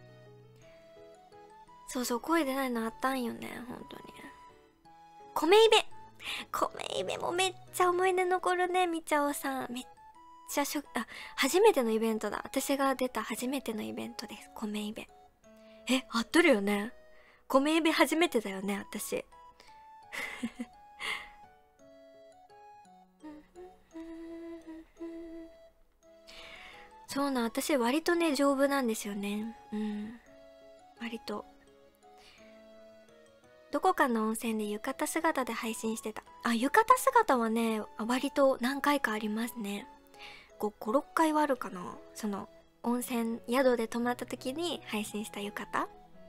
そうそう、声出ないのあったんよね、ほんとに。米イベ米イベもめっちゃ思い出残るね、みちゃおさん。めっちゃ初めてのイベントだ。私が出た初めてのイベントです。米イベ。え、合っとるよね。米イベ初めてだよね、私。そうなん、私割とね、丈夫なんですよね。うん。割と。どこかの温泉で浴衣姿で配信してた。あ、浴衣姿はね、割と何回かありますね。5、6回はあるかな。その、温泉、宿で泊まった時に配信した浴衣。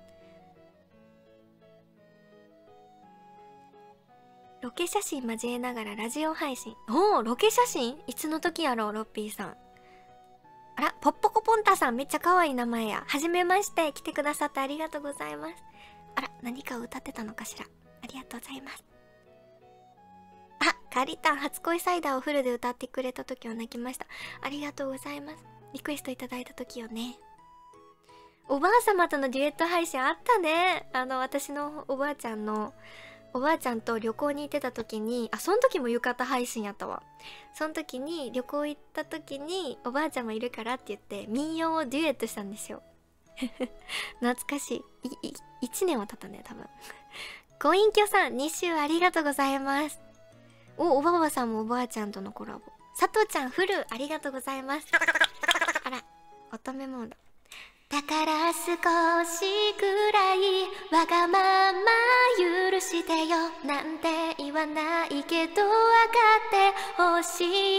ロケ写真交えながらラジオ配信。おお、ロケ写真いつの時やろう、ロッピーさん。あら、ポッポコポンタさん、めっちゃ可愛い名前や。はじめまして、来てくださってありがとうございます。あら、何かを歌ってたのかしら。ありがとうございます。あ、カリタン、初恋サイダーをフルで歌ってくれた時は泣きました。ありがとうございます。リクエストいただいた時よね。おばあ様とのデュエット配信あったね。私のおばあちゃんと旅行に行ってた時に、その時も浴衣配信やったわ。その時に、旅行行った時に、おばあちゃんもいるからって言って、民謡をデュエットしたんですよ。懐かしい。1年は経ったね、多分。ご隠居さん、2週ありがとうございます。おばばさんもおばあちゃんとのコラボ。佐藤ちゃん、フル、ありがとうございます。あら、乙女モード。だから少しくらいわがまま許してよなんて言わないけどわかってほしいの。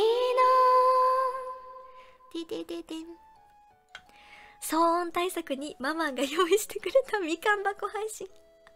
ででででん。騒音対策にママが用意してくれたみかん箱配信。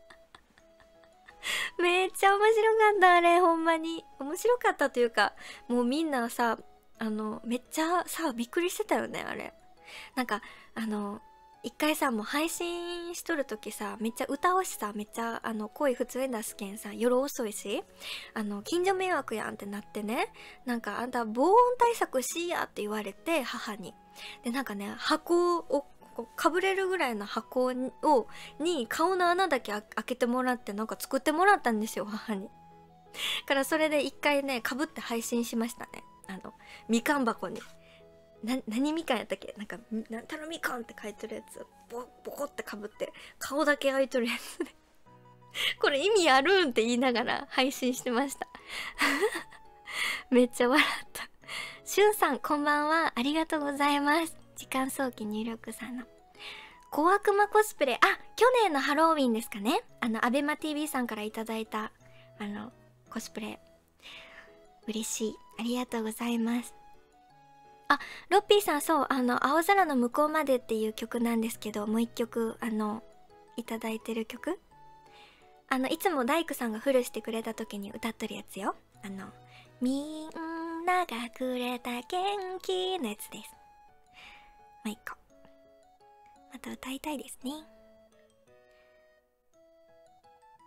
めっちゃ面白かったあれ、ほんまに面白かったというか、もうみんなさ、めっちゃさびっくりしてたよねあれ。なんか一回さ、もう配信しとるときさ、めっちゃ歌うしさ、めっちゃ声普通に出すけんさ、夜遅いし、近所迷惑やんってなってね、なんかあんた防音対策しやって言われて、母に。で、なんかね、箱をかぶれるぐらいの箱に顔の穴だけ開けてもらって、なんか作ってもらったんですよ、母に。からそれで一回ね、かぶって配信しましたね。みかん箱に。何みかんやったっけ、なんかなんたらみかんって書いてるやつボコってかぶって顔だけ開いとるやつでこれ意味あるんって言いながら配信してましためっちゃ笑った。しゅんさん、こんばんは。ありがとうございます。時間早期入力さんの小悪魔コスプレ。去年のハロウィンですかね。アベマ TV さんからいただいたコスプレ嬉しい。ありがとうございます。ロッピーさん、そう、青空の向こうまでっていう曲なんですけど、もう一曲、いただいてる曲いつも大工さんがフルしてくれた時に歌っとるやつよ。みんながくれた元気のやつです。もう一個。また歌いたいですね。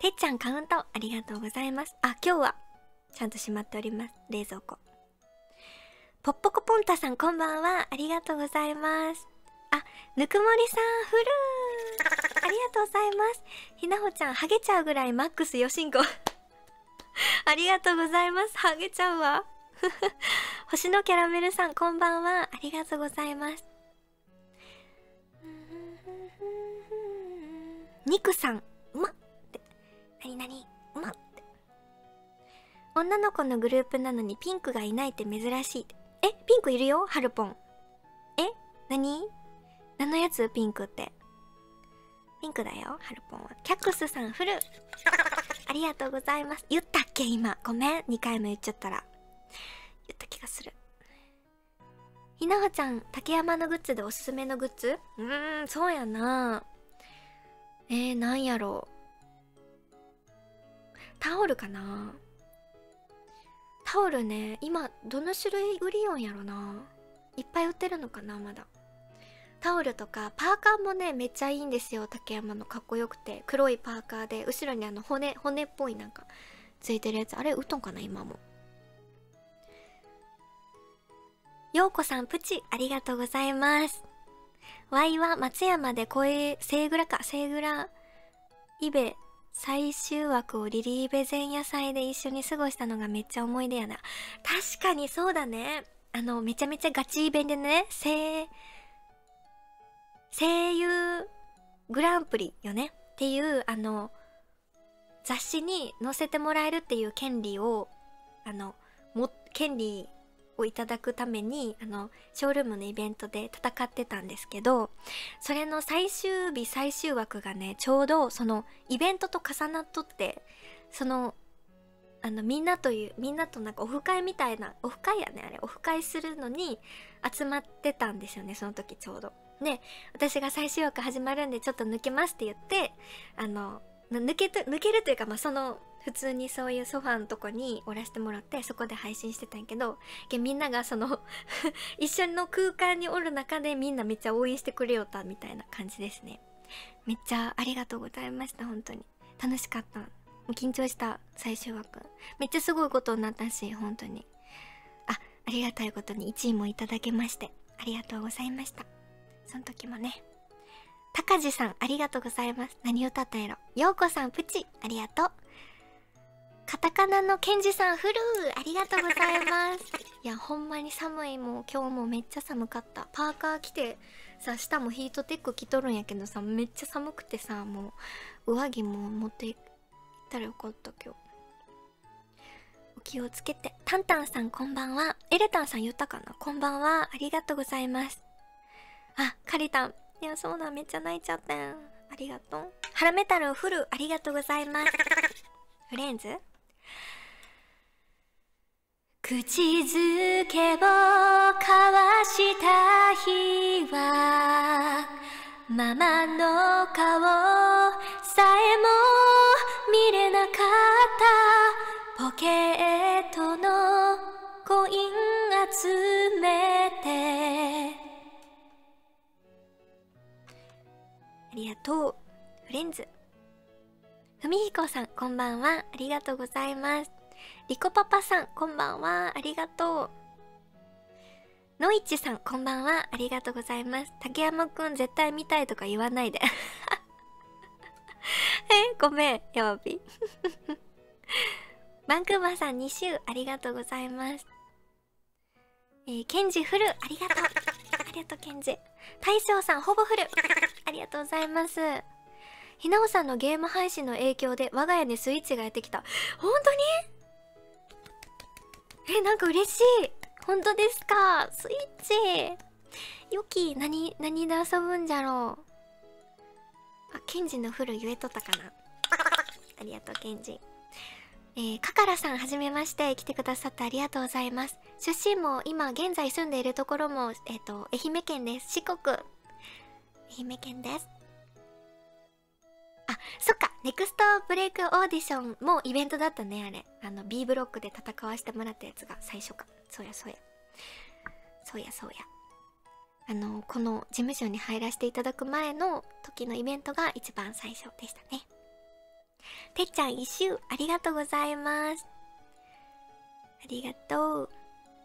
てっちゃんカウントありがとうございます。あ、今日はちゃんと閉まっております、冷蔵庫。ポッポコポンタさんこんばんは、ありがとうございます。あ、ぬくもりさんフルーありがとうございます。ひなほちゃんハゲちゃうぐらいマックスよしんこありがとうございます。ハゲちゃうわ星のキャラメルさんこんばんは、ありがとうございます。ニクさんうまっってなにうまっって、女の子のグループなのにピンクがいないって珍しいって。え、ピンクいるよハルポン。え、何のやつピンクって。ピンクだよハルポンは。キャックスさんフルありがとうございます。言ったっけ今、ごめん2回も言っちゃったら。言った気がする。ひなほちゃん竹山のグッズでおすすめのグッズ、そうやな。なんやろう。タオルかな。タオルね、今どの種類売りよんやろな。いっぱい売ってるのかなまだ。タオルとかパーカーもねめっちゃいいんですよ。竹山のかっこよくて、黒いパーカーで後ろに骨っぽいなんかついてるやつ、あれ売っとんかな今も。ようこさんプチありがとうございます。ワイは松山でセイグライベ最終枠をリリーベ前夜祭で一緒に過ごしたのがめっちゃ思い出やな。確かにそうだね。めちゃめちゃガチイベントでね、声優グランプリよねっていう雑誌に載せてもらえるっていう権利をいただくためにショールームのイベントで戦ってたんですけど、それの最終日最終枠がねちょうどそのイベントと重なっとって、そのみんなとなんかオフ会みたいな、オフ会やねあれ、オフ会するのに集まってたんですよねその時ちょうど。で私が最終枠始まるんでちょっと抜けますって言って、抜けるというか、その普通にそういうソファーのとこにおらしてもらってそこで配信してたんやけど、みんながその一緒の空間におる中でみんなめっちゃ応援してくれよったみたいな感じですね。めっちゃありがとうございました。本当に楽しかった。もう緊張した。最終枠めっちゃすごいことになったし、本当にありがたいことに1位もいただけましてありがとうございました。その時もね。高地さんありがとうございます。何歌ったんやろ。ようこさんプチありがとう。カタカナのケンジさんフルーありがとうございますいやほんまに寒い。もう今日もめっちゃ寒かった。パーカー着てさ、下もヒートテック着とるんやけどさ、めっちゃ寒くてさ、もう上着も持っていったらよかった。今日お気をつけて。タンタンさんこんばんは。エレタンさん言ったかな。こんばんは、ありがとうございます。あ、カリタン、いやそうだ、めっちゃ泣いちゃったん。ありがとう。ハラメタルフルありがとうございます。フレンズ口づけを交わした日はママの顔さえも見れなかった。ポケットのコイン集めて。ありがとうフレンズ。ふみひこさんこんばんは、ありがとうございます。リコパパさんこんばんは、ありがとう。のいちさんこんばんは、ありがとうございます。竹山くん絶対見たいとか言わないでごめん曜日バンクーバーさん2週ありがとうございます。ケンジフルありがとうありがとうケンジ。大将さんほぼフルありがとうございます。ひなおさんのゲーム配信の影響で我が家にスイッチがやってきた。本当に？なんか嬉しい。本当ですか？スイッチよき。何で遊ぶんじゃろう。あ、ケンジのフル言えとったかなありがとうケンジ。カカラさんはじめまして。来てくださってありがとうございます。出身も今現在住んでいるところも愛媛県です。四国愛媛県です。あ、そっか、ネクストブレイクオーディションもイベントだったね。あれB ブロックで戦わせてもらったやつが最初か。そうやこの事務所に入らせていただく前の時のイベントが一番最初でしたね。 てっちゃん一周ありがとうございます。ありがとう。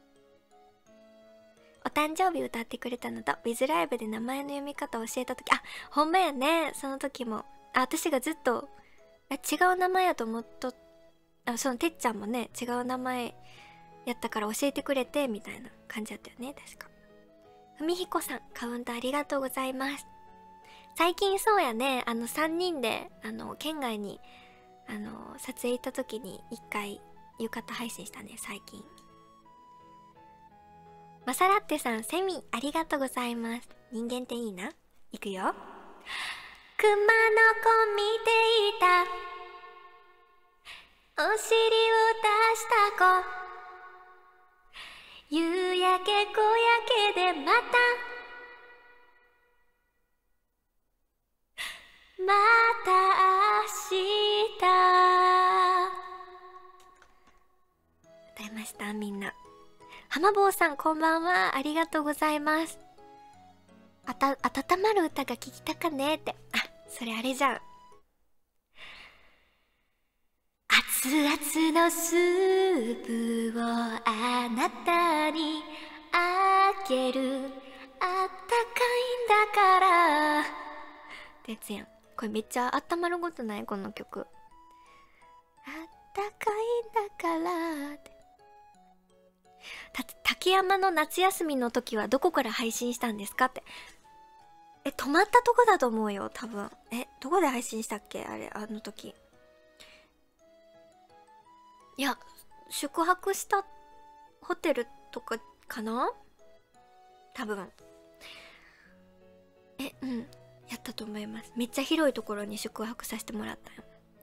お誕生日歌ってくれたのと、ウィズライブで名前の読み方を教えたとき、あ、ほんまやね。その時も。私がずっと、違う名前やと思っと、そのてっちゃんもね、違う名前やったから教えてくれて、みたいな感じだったよね、確か。ふみひこさん、カウントありがとうございます。最近そうやね、3人で、県外に、撮影行った時に1回、浴衣配信したね、最近。マサラッテさん、セミ、ありがとうございます。人間っていいな。いくよ。熊の子見ていた。お尻を出した子。夕焼け小焼けでまた明日。歌いましたみんな。浜坊さんこんばんは。ありがとうございます。温まる歌が聴きたかねって。あ、それあれじゃん。熱々のスープをあなたにあげる。あったかいんだからってやつやん。これめっちゃ温まることない？この曲。あったかいんだからって。竹山の夏休みの時はどこから配信したんですかって。泊まったとこだと思うよ、多分。どこで配信したっけあれ、あの時。いや、宿泊したホテルとかかな？多分。うん。やったと思います。めっちゃ広いところに宿泊させてもらったよ。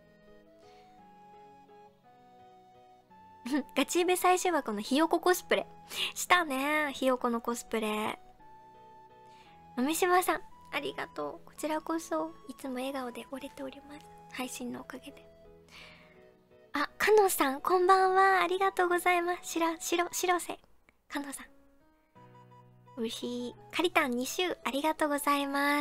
ガチイベ最終話このひよこコスプレ。したね。ひよこのコスプレ。豆島さん、ありがとう。こちらこそ、いつも笑顔で折れております。配信のおかげで。あ、かのさん、こんばんは。ありがとうございます。白瀬。かのさん。嬉しい。かりたん2週、ありがとうございます。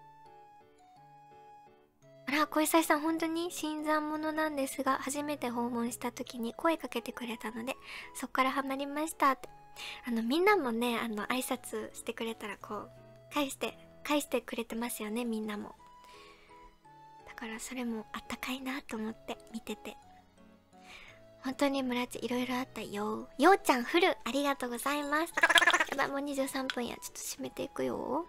あら、小石さん、本当に新参者なんですが、初めて訪問した時に声かけてくれたので、そっからハマりましたって。みんなもね、挨拶してくれたら、こう、返してくれてますよね、みんなも。だからそれもあったかいなと思って見てて。本当に村地いろいろあったよ。ようちゃんフル、ありがとうございます。やばい、もう23分や。ちょっと閉めていくよ。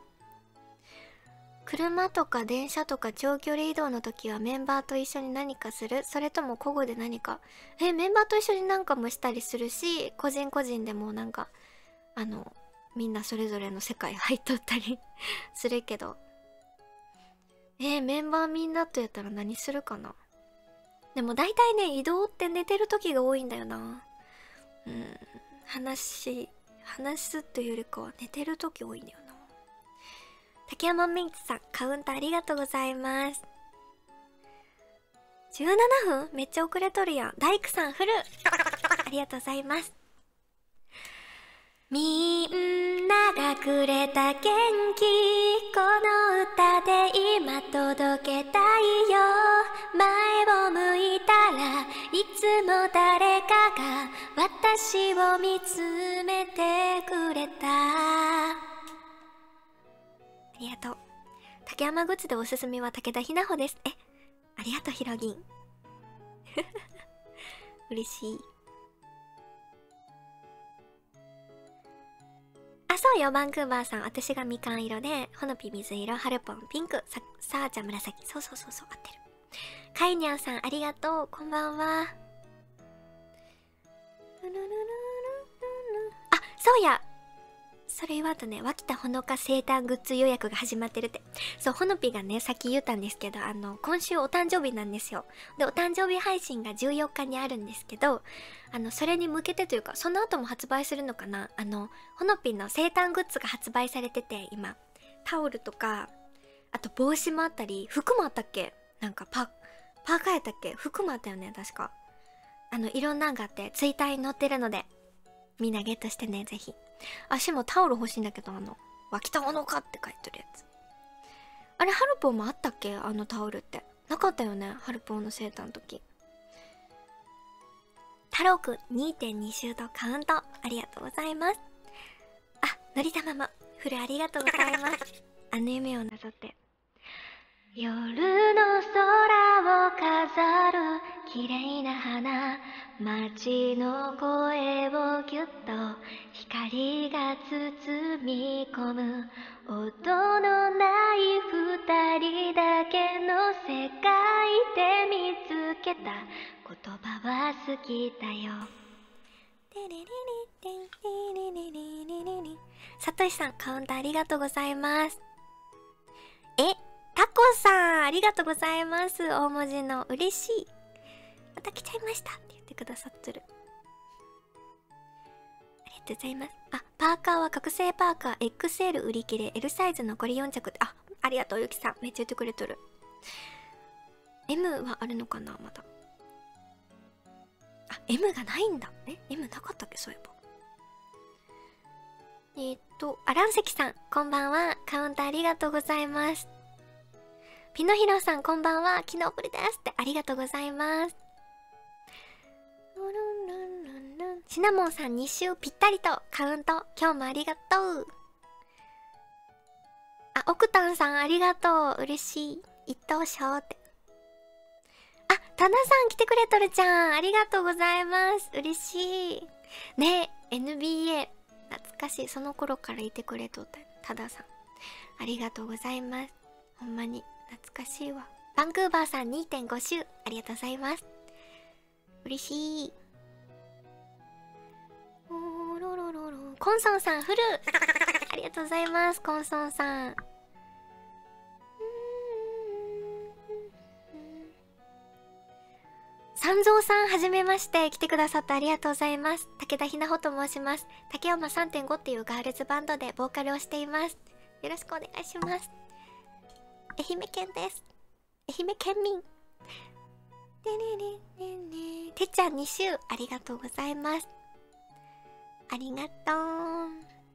車とか電車とか長距離移動の時はメンバーと一緒に何かする？それとも個々で何か？メンバーと一緒に何かもしたりするし、個人個人でもなんか、みんなそれぞれの世界入っとったりするけど。メンバーみんなとやったら何するかな？でも大体ね、移動って寝てる時が多いんだよな。話すというよりかは寝てる時多いんだよな。竹山メイツさん、カウントありがとうございます。17分？めっちゃ遅れとるやん。大工さんフルありがとうございます。みんながくれた元気、この歌で今届けたいよ。前を向いたらいつも誰かが私を見つめてくれた。ありがとう。竹山グッズでおすすめは武田ひなほです。ありがとうひろぎん嬉しい。そうよ、バンクーバーさん。私がみかん色で、ほのぴ水色、はるぽんピンク、さあちゃん紫。そう、合ってる。かいにゃんさん、ありがとう。こんばんは。そうや。それ言わんとね、脇田ほのか生誕グッズ予約が始まってるって。そう、ほのぴがね、さっき言ったんですけど、今週お誕生日なんですよ。で、お誕生日配信が14日にあるんですけど、それに向けてというか、その後も発売するのかな？ほのぴの生誕グッズが発売されてて、今、タオルとか、あと帽子もあったり、服もあったっけ？なんかパーカーやったっけ？服もあったよね、確か。いろんなんがあって、ツイッターに載ってるので、みんなゲットしてね、ぜひ。足もタオル欲しいんだけど、脇田ほのかって書いてるやつ。あれ、ハルポンもあったっけ？タオルって。 なかったよね、ハルポーの生誕の時。太郎くん 2.2 周とカウントありがとうございます。あ、のりたまもフルありがとうございます。あの夢をなぞって。夜の空を飾る綺麗な花、街の声をぎゅっと光が包み込む、音のない二人だけの世界で見つけた言葉は好きだよ。さとしさんカウントありがとうございます。タコさんありがとうございます。大文字の嬉しい。また来ちゃいましたって言ってくださってる。ありがとうございます。あ、パーカーは覚醒パーカー XL 売り切れ L サイズ残り4着って。ありがとうゆきさん、めっちゃ言ってくれとる。 M はあるのかな。まだM がないんだ。M なかったっけ、そういえば。アランセキさんこんばんは。カウントありがとうございます。ピノヒロさんこんばんは。昨日ぶりですってありがとうございます。シナモンさん2周ぴったりとカウント今日もありがとう。オクタンさんありがとう。嬉しい。一等賞って。タナさん来てくれとるじゃん。ありがとうございます。嬉しいね。 NBA 懐かしい。その頃からいてくれとったタダさんありがとうございます。ほんまに懐かしいわ。バンクーバーさん 2.5 周ありがとうございます。嬉しい。コンソンさんフルありがとうございます。コンソンさん。三蔵さんはじめまして。来てくださってありがとうございます。武田ひなほと申します。竹山 3.5 っていうガールズバンドでボーカルをしています。よろしくお願いします。愛媛県です。愛媛県民。てっちゃん2周ありがとうございます。ありがとう。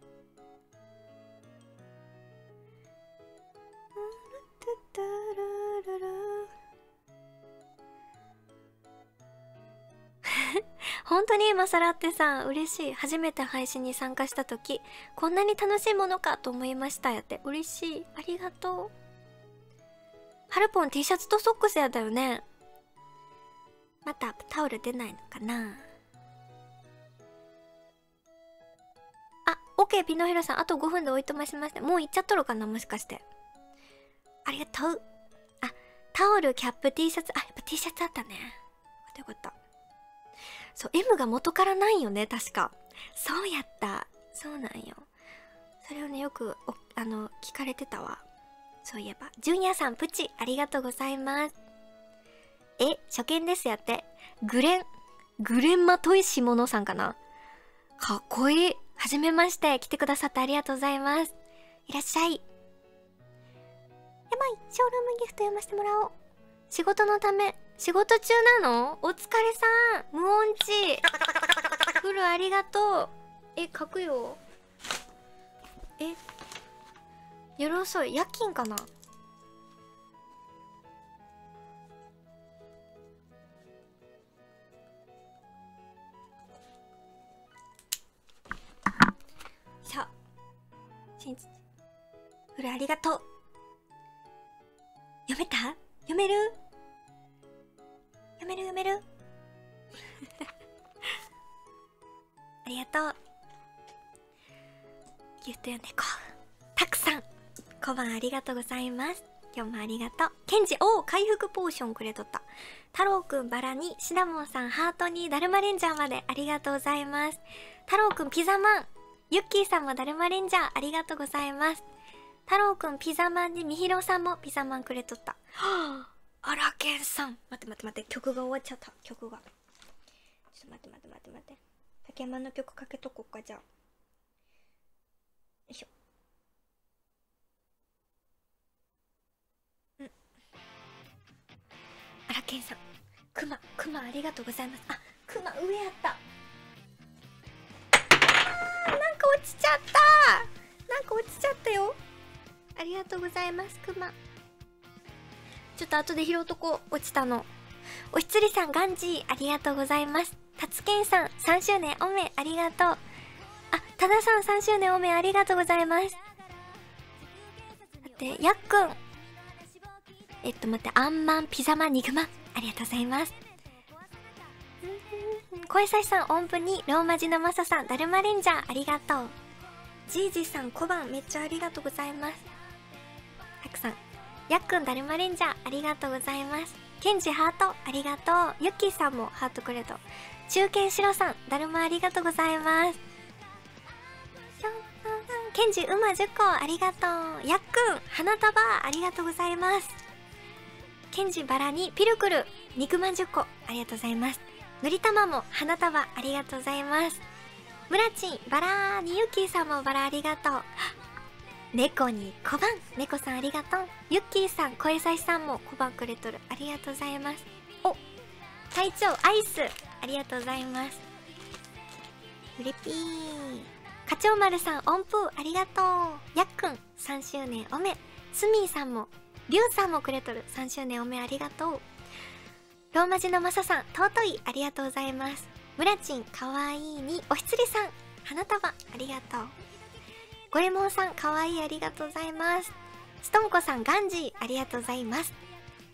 本当に今さらってさん嬉しい。初めて配信に参加した時こんなに楽しいものかと思いましたやって。嬉しい。ありがとう。ハルポン T シャツとソックスやだよね。またタオル出ないのかな。OK ピノヒロさんあと5分でおいとましました。もう行っちゃっとるかなもしかして。ありがとう。タオルキャップ T シャツやっぱ T シャツあったね。よかった。そう M が元からないよね確か。そうやった。そうなんよ。それをねよく聞かれてたわ。そういえばジュニアさんプチありがとうございます。初見ですやって。グレンマトイシモノさんかな。かっこいい。はじめまして。来てくださってありがとうございます。いらっしゃい。やばい、ショールームギフト読ませてもらおう。仕事のため。仕事中なの？お疲れさん。無音痴。フルありがとう。書くよ。夜遅い。夜勤かな？さあ。フルありがとう。読めた？読めるありがとう。ギフト読んでいこう。たくさん小判ありがとうございます。今日もありがとう。ケンジ回復ポーションくれとった。太郎くんバラにシナモンさんハートにダルマレンジャーまでありがとうございます。太郎くんピザマンユッキーさんもダルマレンジャーありがとうございます。太郎くんピザマンでみひろさんもピザマンくれとった。あらけんさん。待って曲が終わっちゃった。曲がちょっと待って竹山の曲かけとこうか。じゃあよいしょ。あらけんさんくまありがとうございます。くま上やった。なんか落ちちゃったよ。ありがとうございますくま。 ちょっと後で拾うとこ落ちたの。おひつりさん、ガンジーありがとうございます。たつけんさん、3周年おめありがとう。あ、たださん、3周年おめありがとうございます。待って、やっくん、待って、あんまんピザマニグマありがとうございます。小ささん、音符にローマ字のマサさん、だるまレンジャーありがとう。じいじさん、小判めっちゃありがとうございます。たくさん、やっくん、だるまレンジャーありがとうございます。ケンジハートありがとう。ユッキーさんもハートくれと。中堅シロさん、だるまありがとうございます。ケンジ馬10個ありがとう。やっくん花束ありがとうございます。ケンジバラにピルクル肉まん10個ありがとうございます。のりたまも花束ありがとうございます。ムラチンバラにユッキーさんもバラありがとう。猫に小判、猫さんありがとう。ユッキーさん、小さしさんも小判くれとる。ありがとうございます。お、隊長アイスありがとうございます。うれぴー。課長丸さん、音符ありがとう。やっくん3周年おめ。スミーさんもリュウさんもくれとる。3周年おめありがとう。ローマ字のマサさん、尊いありがとうございます。ムラチンかわいいにおひつりさん、花束ありがとう。ゴエモンさん、かわいいありがとうございます。ストンコさん、ガンジーありがとうございます。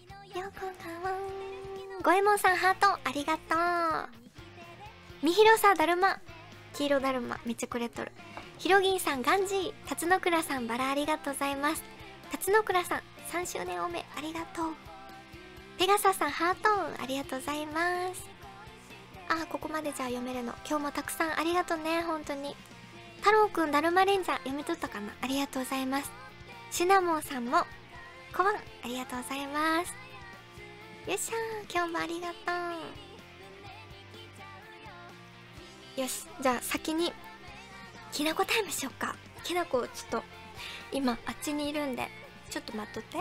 ゴエモンさん、ハートありがとう。みひろさだるま、黄色だるまめっちゃくれとる。ひろぎんさん、ガンジー。辰野倉さん、バラありがとうございます。辰野倉さん、3周年おめありがとう。ペガサさん、ハートありがとうございます。あ、ここまでじゃあ読めるの。今日もたくさんありがとうね、本当に。太郎くん、だるまレンジャー読み取ったかな。ありがとうございます。シナモンさんも小判ありがとうございます。よっしゃー、今日もありがとう。よし、じゃあ先にきなこタイムしよっか。きなこちょっと今あっちにいるんでちょっと待っとって。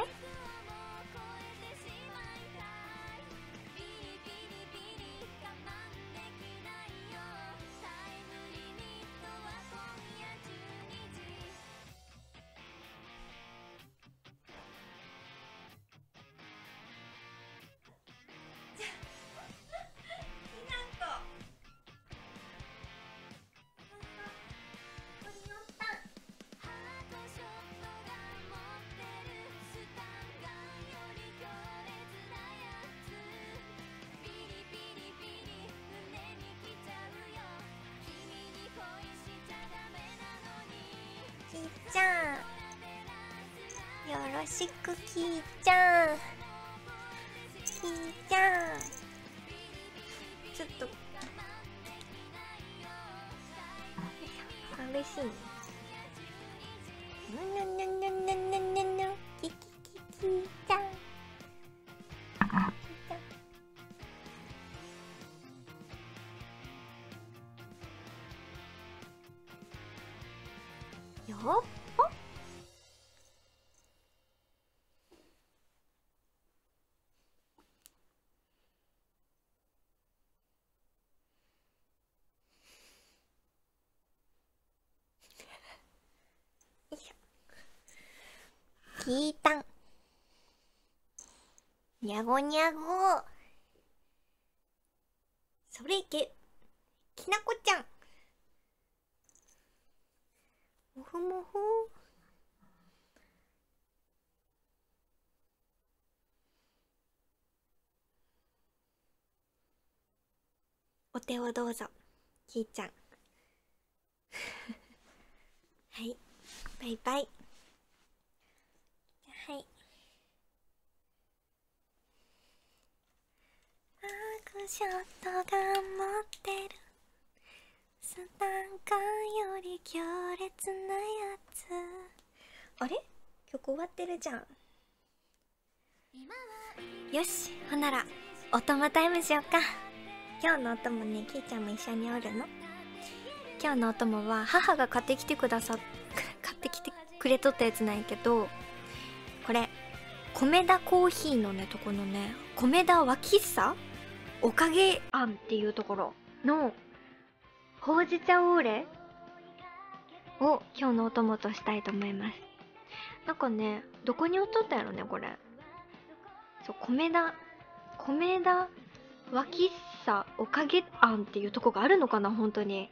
ちゃん、よろしくきーちゃん。きーちゃん、ちょっと嬉しいね。ぬぬぬぬぬぬぬぬききききーちゃん。よっぽ。きーたん、にゃごにゃご。それいけきなこちゃん。もふもふ。お手をどうぞきーちゃん。はい、バイバイ。はい、アクショットが持ってるスタンガンより強烈なやつ。あれ、曲終わってるじゃん。よし、ほんならお供タイムしよっか。今日のお供ね、きーちゃんも一緒におるの。今日のお供は母が買ってきてくれとったやつなんやけど、これ米田コーヒーのねとこのね、米田和喫茶おかげあんっていうところのほうじ茶オーレを今日のお供としたいと思います。なんかね、どこに売っとったやろねこれ。 そう、米田脇さおかげ庵っていうとこがあるのかな、本当に。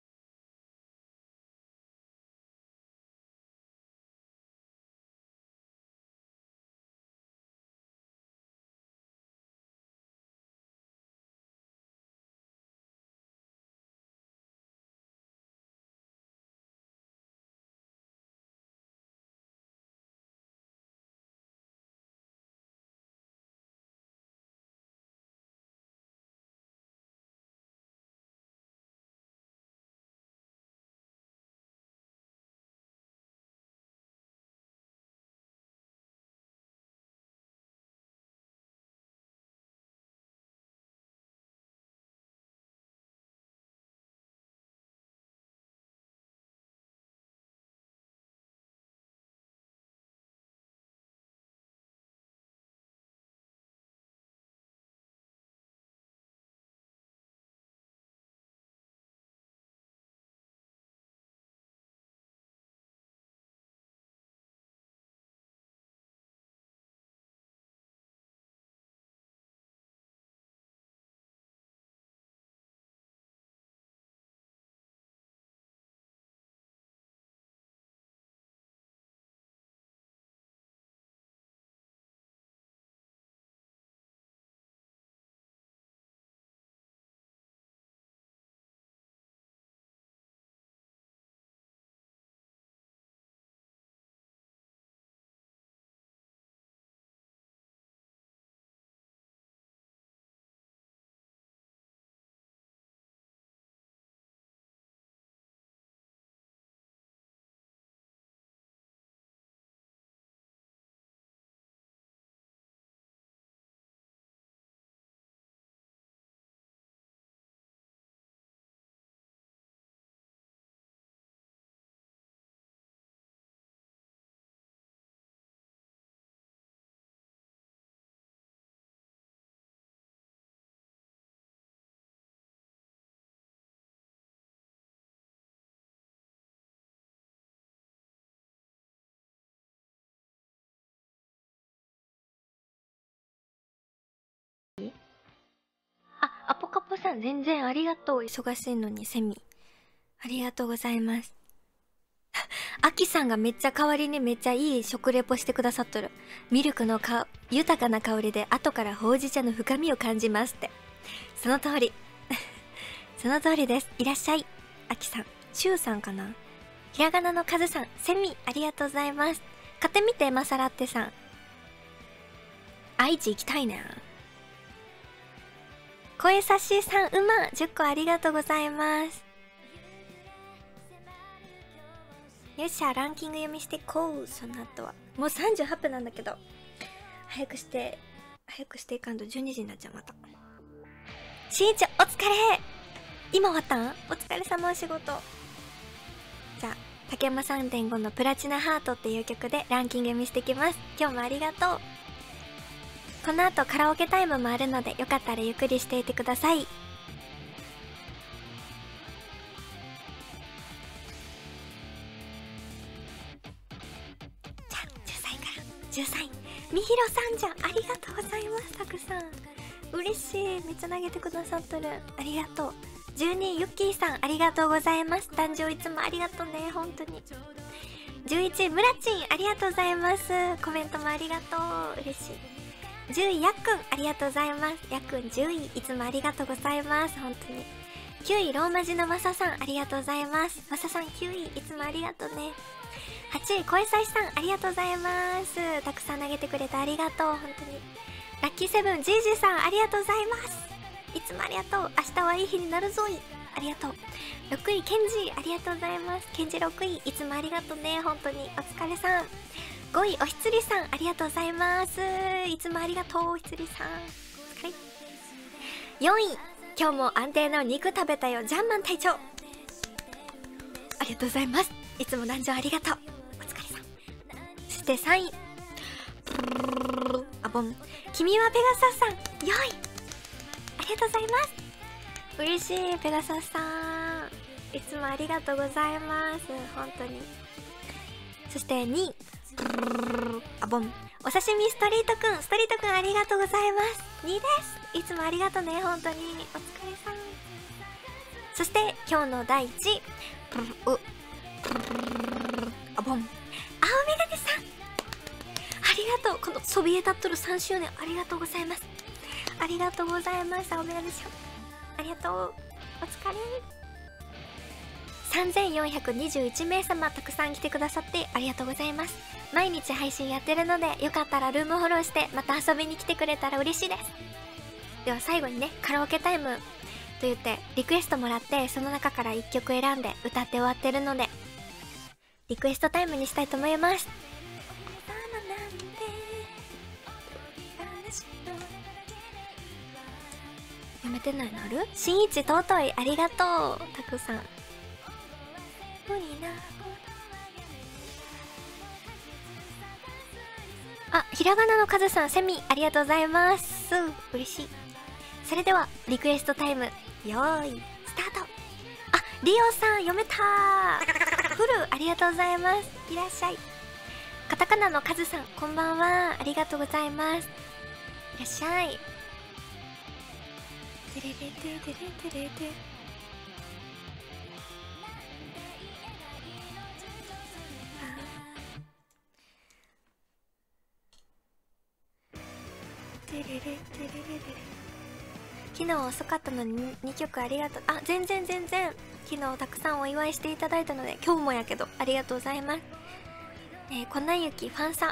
アポカポさん、全然ありがとう。忙しいのにセミ。ありがとうございます。アキさんがめっちゃ代わりにめっちゃいい食レポしてくださっとる。ミルクの豊かな香りで後からほうじ茶の深みを感じますって。その通り。その通りです。いらっしゃい。アキさん。シュウさんかな。ひらがなのカズさん。セミ、ありがとうございます。買ってみて、マサラッテさん。愛知行きたいな。声さしさん、10個ありがとうございます。よっしゃ、ランキング読みしてこう。その後はもう38分なんだけど、早くしていかんと12時になっちゃう。またしんちゃん、お疲れ。今終わったん？お疲れ様。お仕事。じゃあ竹山 3.5 のプラチナハートっていう曲でランキング読みしてきます。今日もありがとう。この後カラオケタイムもあるので、よかったらゆっくりしていてください。じゃあ13位から13位、みひろさんじゃん、ありがとうございます。たくさん嬉しい。めっちゃ投げてくださっとる。ありがとう。12位、ゆっきーさん、ありがとうございます。誕生いつもありがとうね、本当に。11位、むらちん、ありがとうございます。コメントもありがとう。嬉しい。10位、やっくん、ありがとうございます。やっくん10位、いつもありがとうございます。本当に。9位、ローマ字のまささん、ありがとうございます。まささん9位、いつもありがとうね。8位、声さしさん、ありがとうございます。たくさん投げてくれてありがとう、本当に。ラッキーセブン、ジージーさん、ありがとうございます。いつもありがとう。明日はいい日になるぞい。ありがとう。6位、ケンジ、ありがとうございます。ケンジ6位、いつもありがとうね、本当に。お疲れさん。5位、おひつりさん、ありがとうございます。いつもありがとう、おひつりさん。お疲れ。4位、今日も安定の肉食べたよ、ジャンマン隊長。ありがとうございます。いつも南條ありがとう。お疲れさん。そして3位、あぼん。君はペガサスさん、4位。ありがとうございます。嬉しい、ペガサスさん。いつもありがとうございます。本当に。そして2位、あぼん。 お刺身ストリートくん、ストリートくんありがとうございます。2です。いつもありがとね、本当に。お疲れさん。そして今日の第1位、あぼん、青メガネさん、ありがとう。このそびえ立っとる3周年ありがとうございます。ありがとうございます。青メガネさんありがとう。お疲れ。3421名様たくさん来てくださってありがとうございます。毎日配信やってるので、よかったらルームフォローしてまた遊びに来てくれたら嬉しいです。では最後にね、カラオケタイムと言ってリクエストもらって、その中から1曲選んで歌って終わってるので、リクエストタイムにしたいと思います。やめてないのある？新一尊いありがとう。たくさんあ、ひらがなのカズさん、セミありがとうございます。嬉しい。それではリクエストタイムよーいスタート。あ、リオさん読めたー。フルありがとうございます。いらっしゃい。カタカナのカズさん、こんばんは。ありがとうございます。いらっしゃい。テレレテテレテレテ。テレレテレレレ。昨日遅かったのに2曲ありがとう。あ、全然昨日たくさんお祝いしていただいたので、今日もやけどありがとうございます。粉雪ファンサ、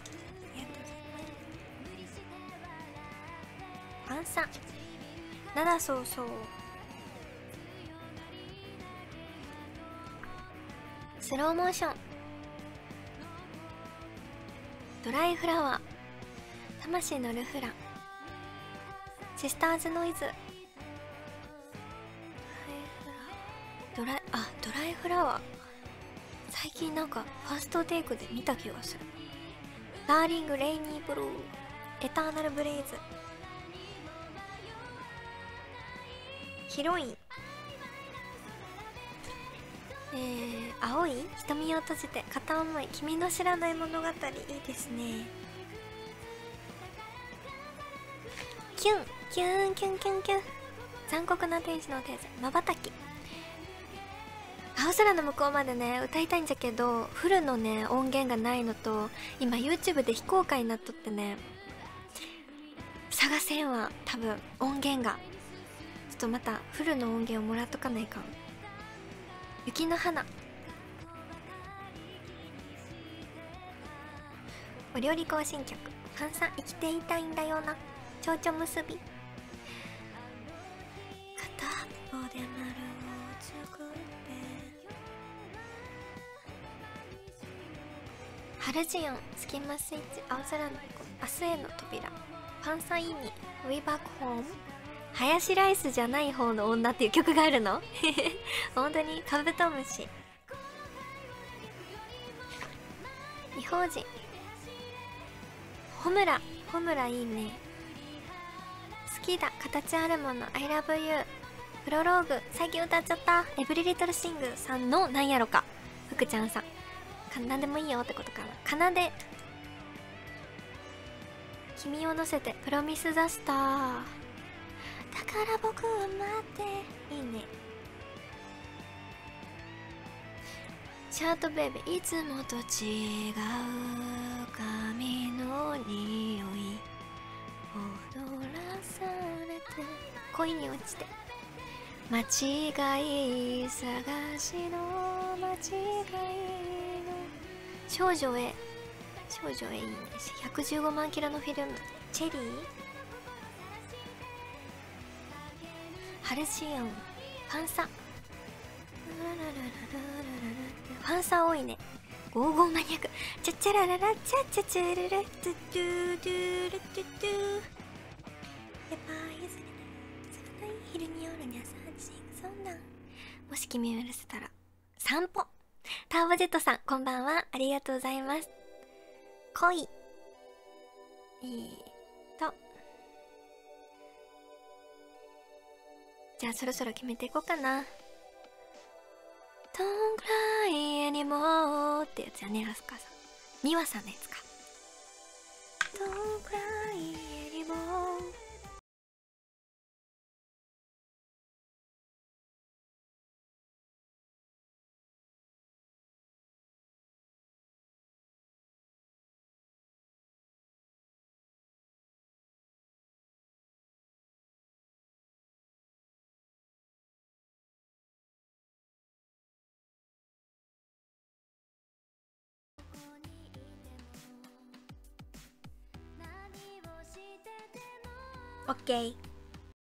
ファンサなだそうそう、スローモーション、ドライフラワー、魂のルフラン、シスターズノイズ、ドライフラワー、最近なんかファーストテイクで見た気がする。ダーリングレイニーブルー、エターナルブレイズ、ヒロイン、青い瞳を閉じて片思い、君の知らない物語、いいですね。キュンキュンキュンキュンキュン、残酷な天使のテーゼ、まばたき、青空の向こうまでね歌いたいんじゃけど、フルのね音源がないのと、今 YouTube で非公開になっとってね、探せんわ多分音源が。ちょっとまたフルの音源をもらっとかないかん。雪の花、お料理行進曲、ファンさん生きていたいんだよな、蝶々結び、片方で丸を作って、ハルジオン、スキマスイッチ、青空の子、明日への扉、ファンサイーニ、ウィーバックホーム、ハヤシライスじゃない方の女っていう曲があるの本当に。カブトムシ、異邦人、ホムラいいね。好きだ形あるもの、 I love you、 プロローグ、最近歌っちゃった。エブリリトルシングさんのなんやろか、福ちゃんさん、なんでもいいよってことかな。かなで、君を乗せて、プロミスザスター、だから僕は待って、いいね。シャートベイビー、いつもと違う髪の匂い、踊らされて、恋に落ちて、間違い探しの間違いの少女へいいね。115万キロのフィルム、チェリー、ハルシオン、ファンサ、ファンサ多いね。ゴーゴーマニアック、チャッチャラララチャッチャチャルルトゥトゥトゥトゥルトゥトゥ、やっぱ譲れない、昼に夜に朝8時、そんなん、もし君を許せたら散歩、ターボジェットさん、こんばんは、ありがとうございます。恋、じゃあそろそろ決めていこうかな。Don't cry anymore ってやつやね、アスカさん。ミワさんのやつか。 くらいよりもオッケー。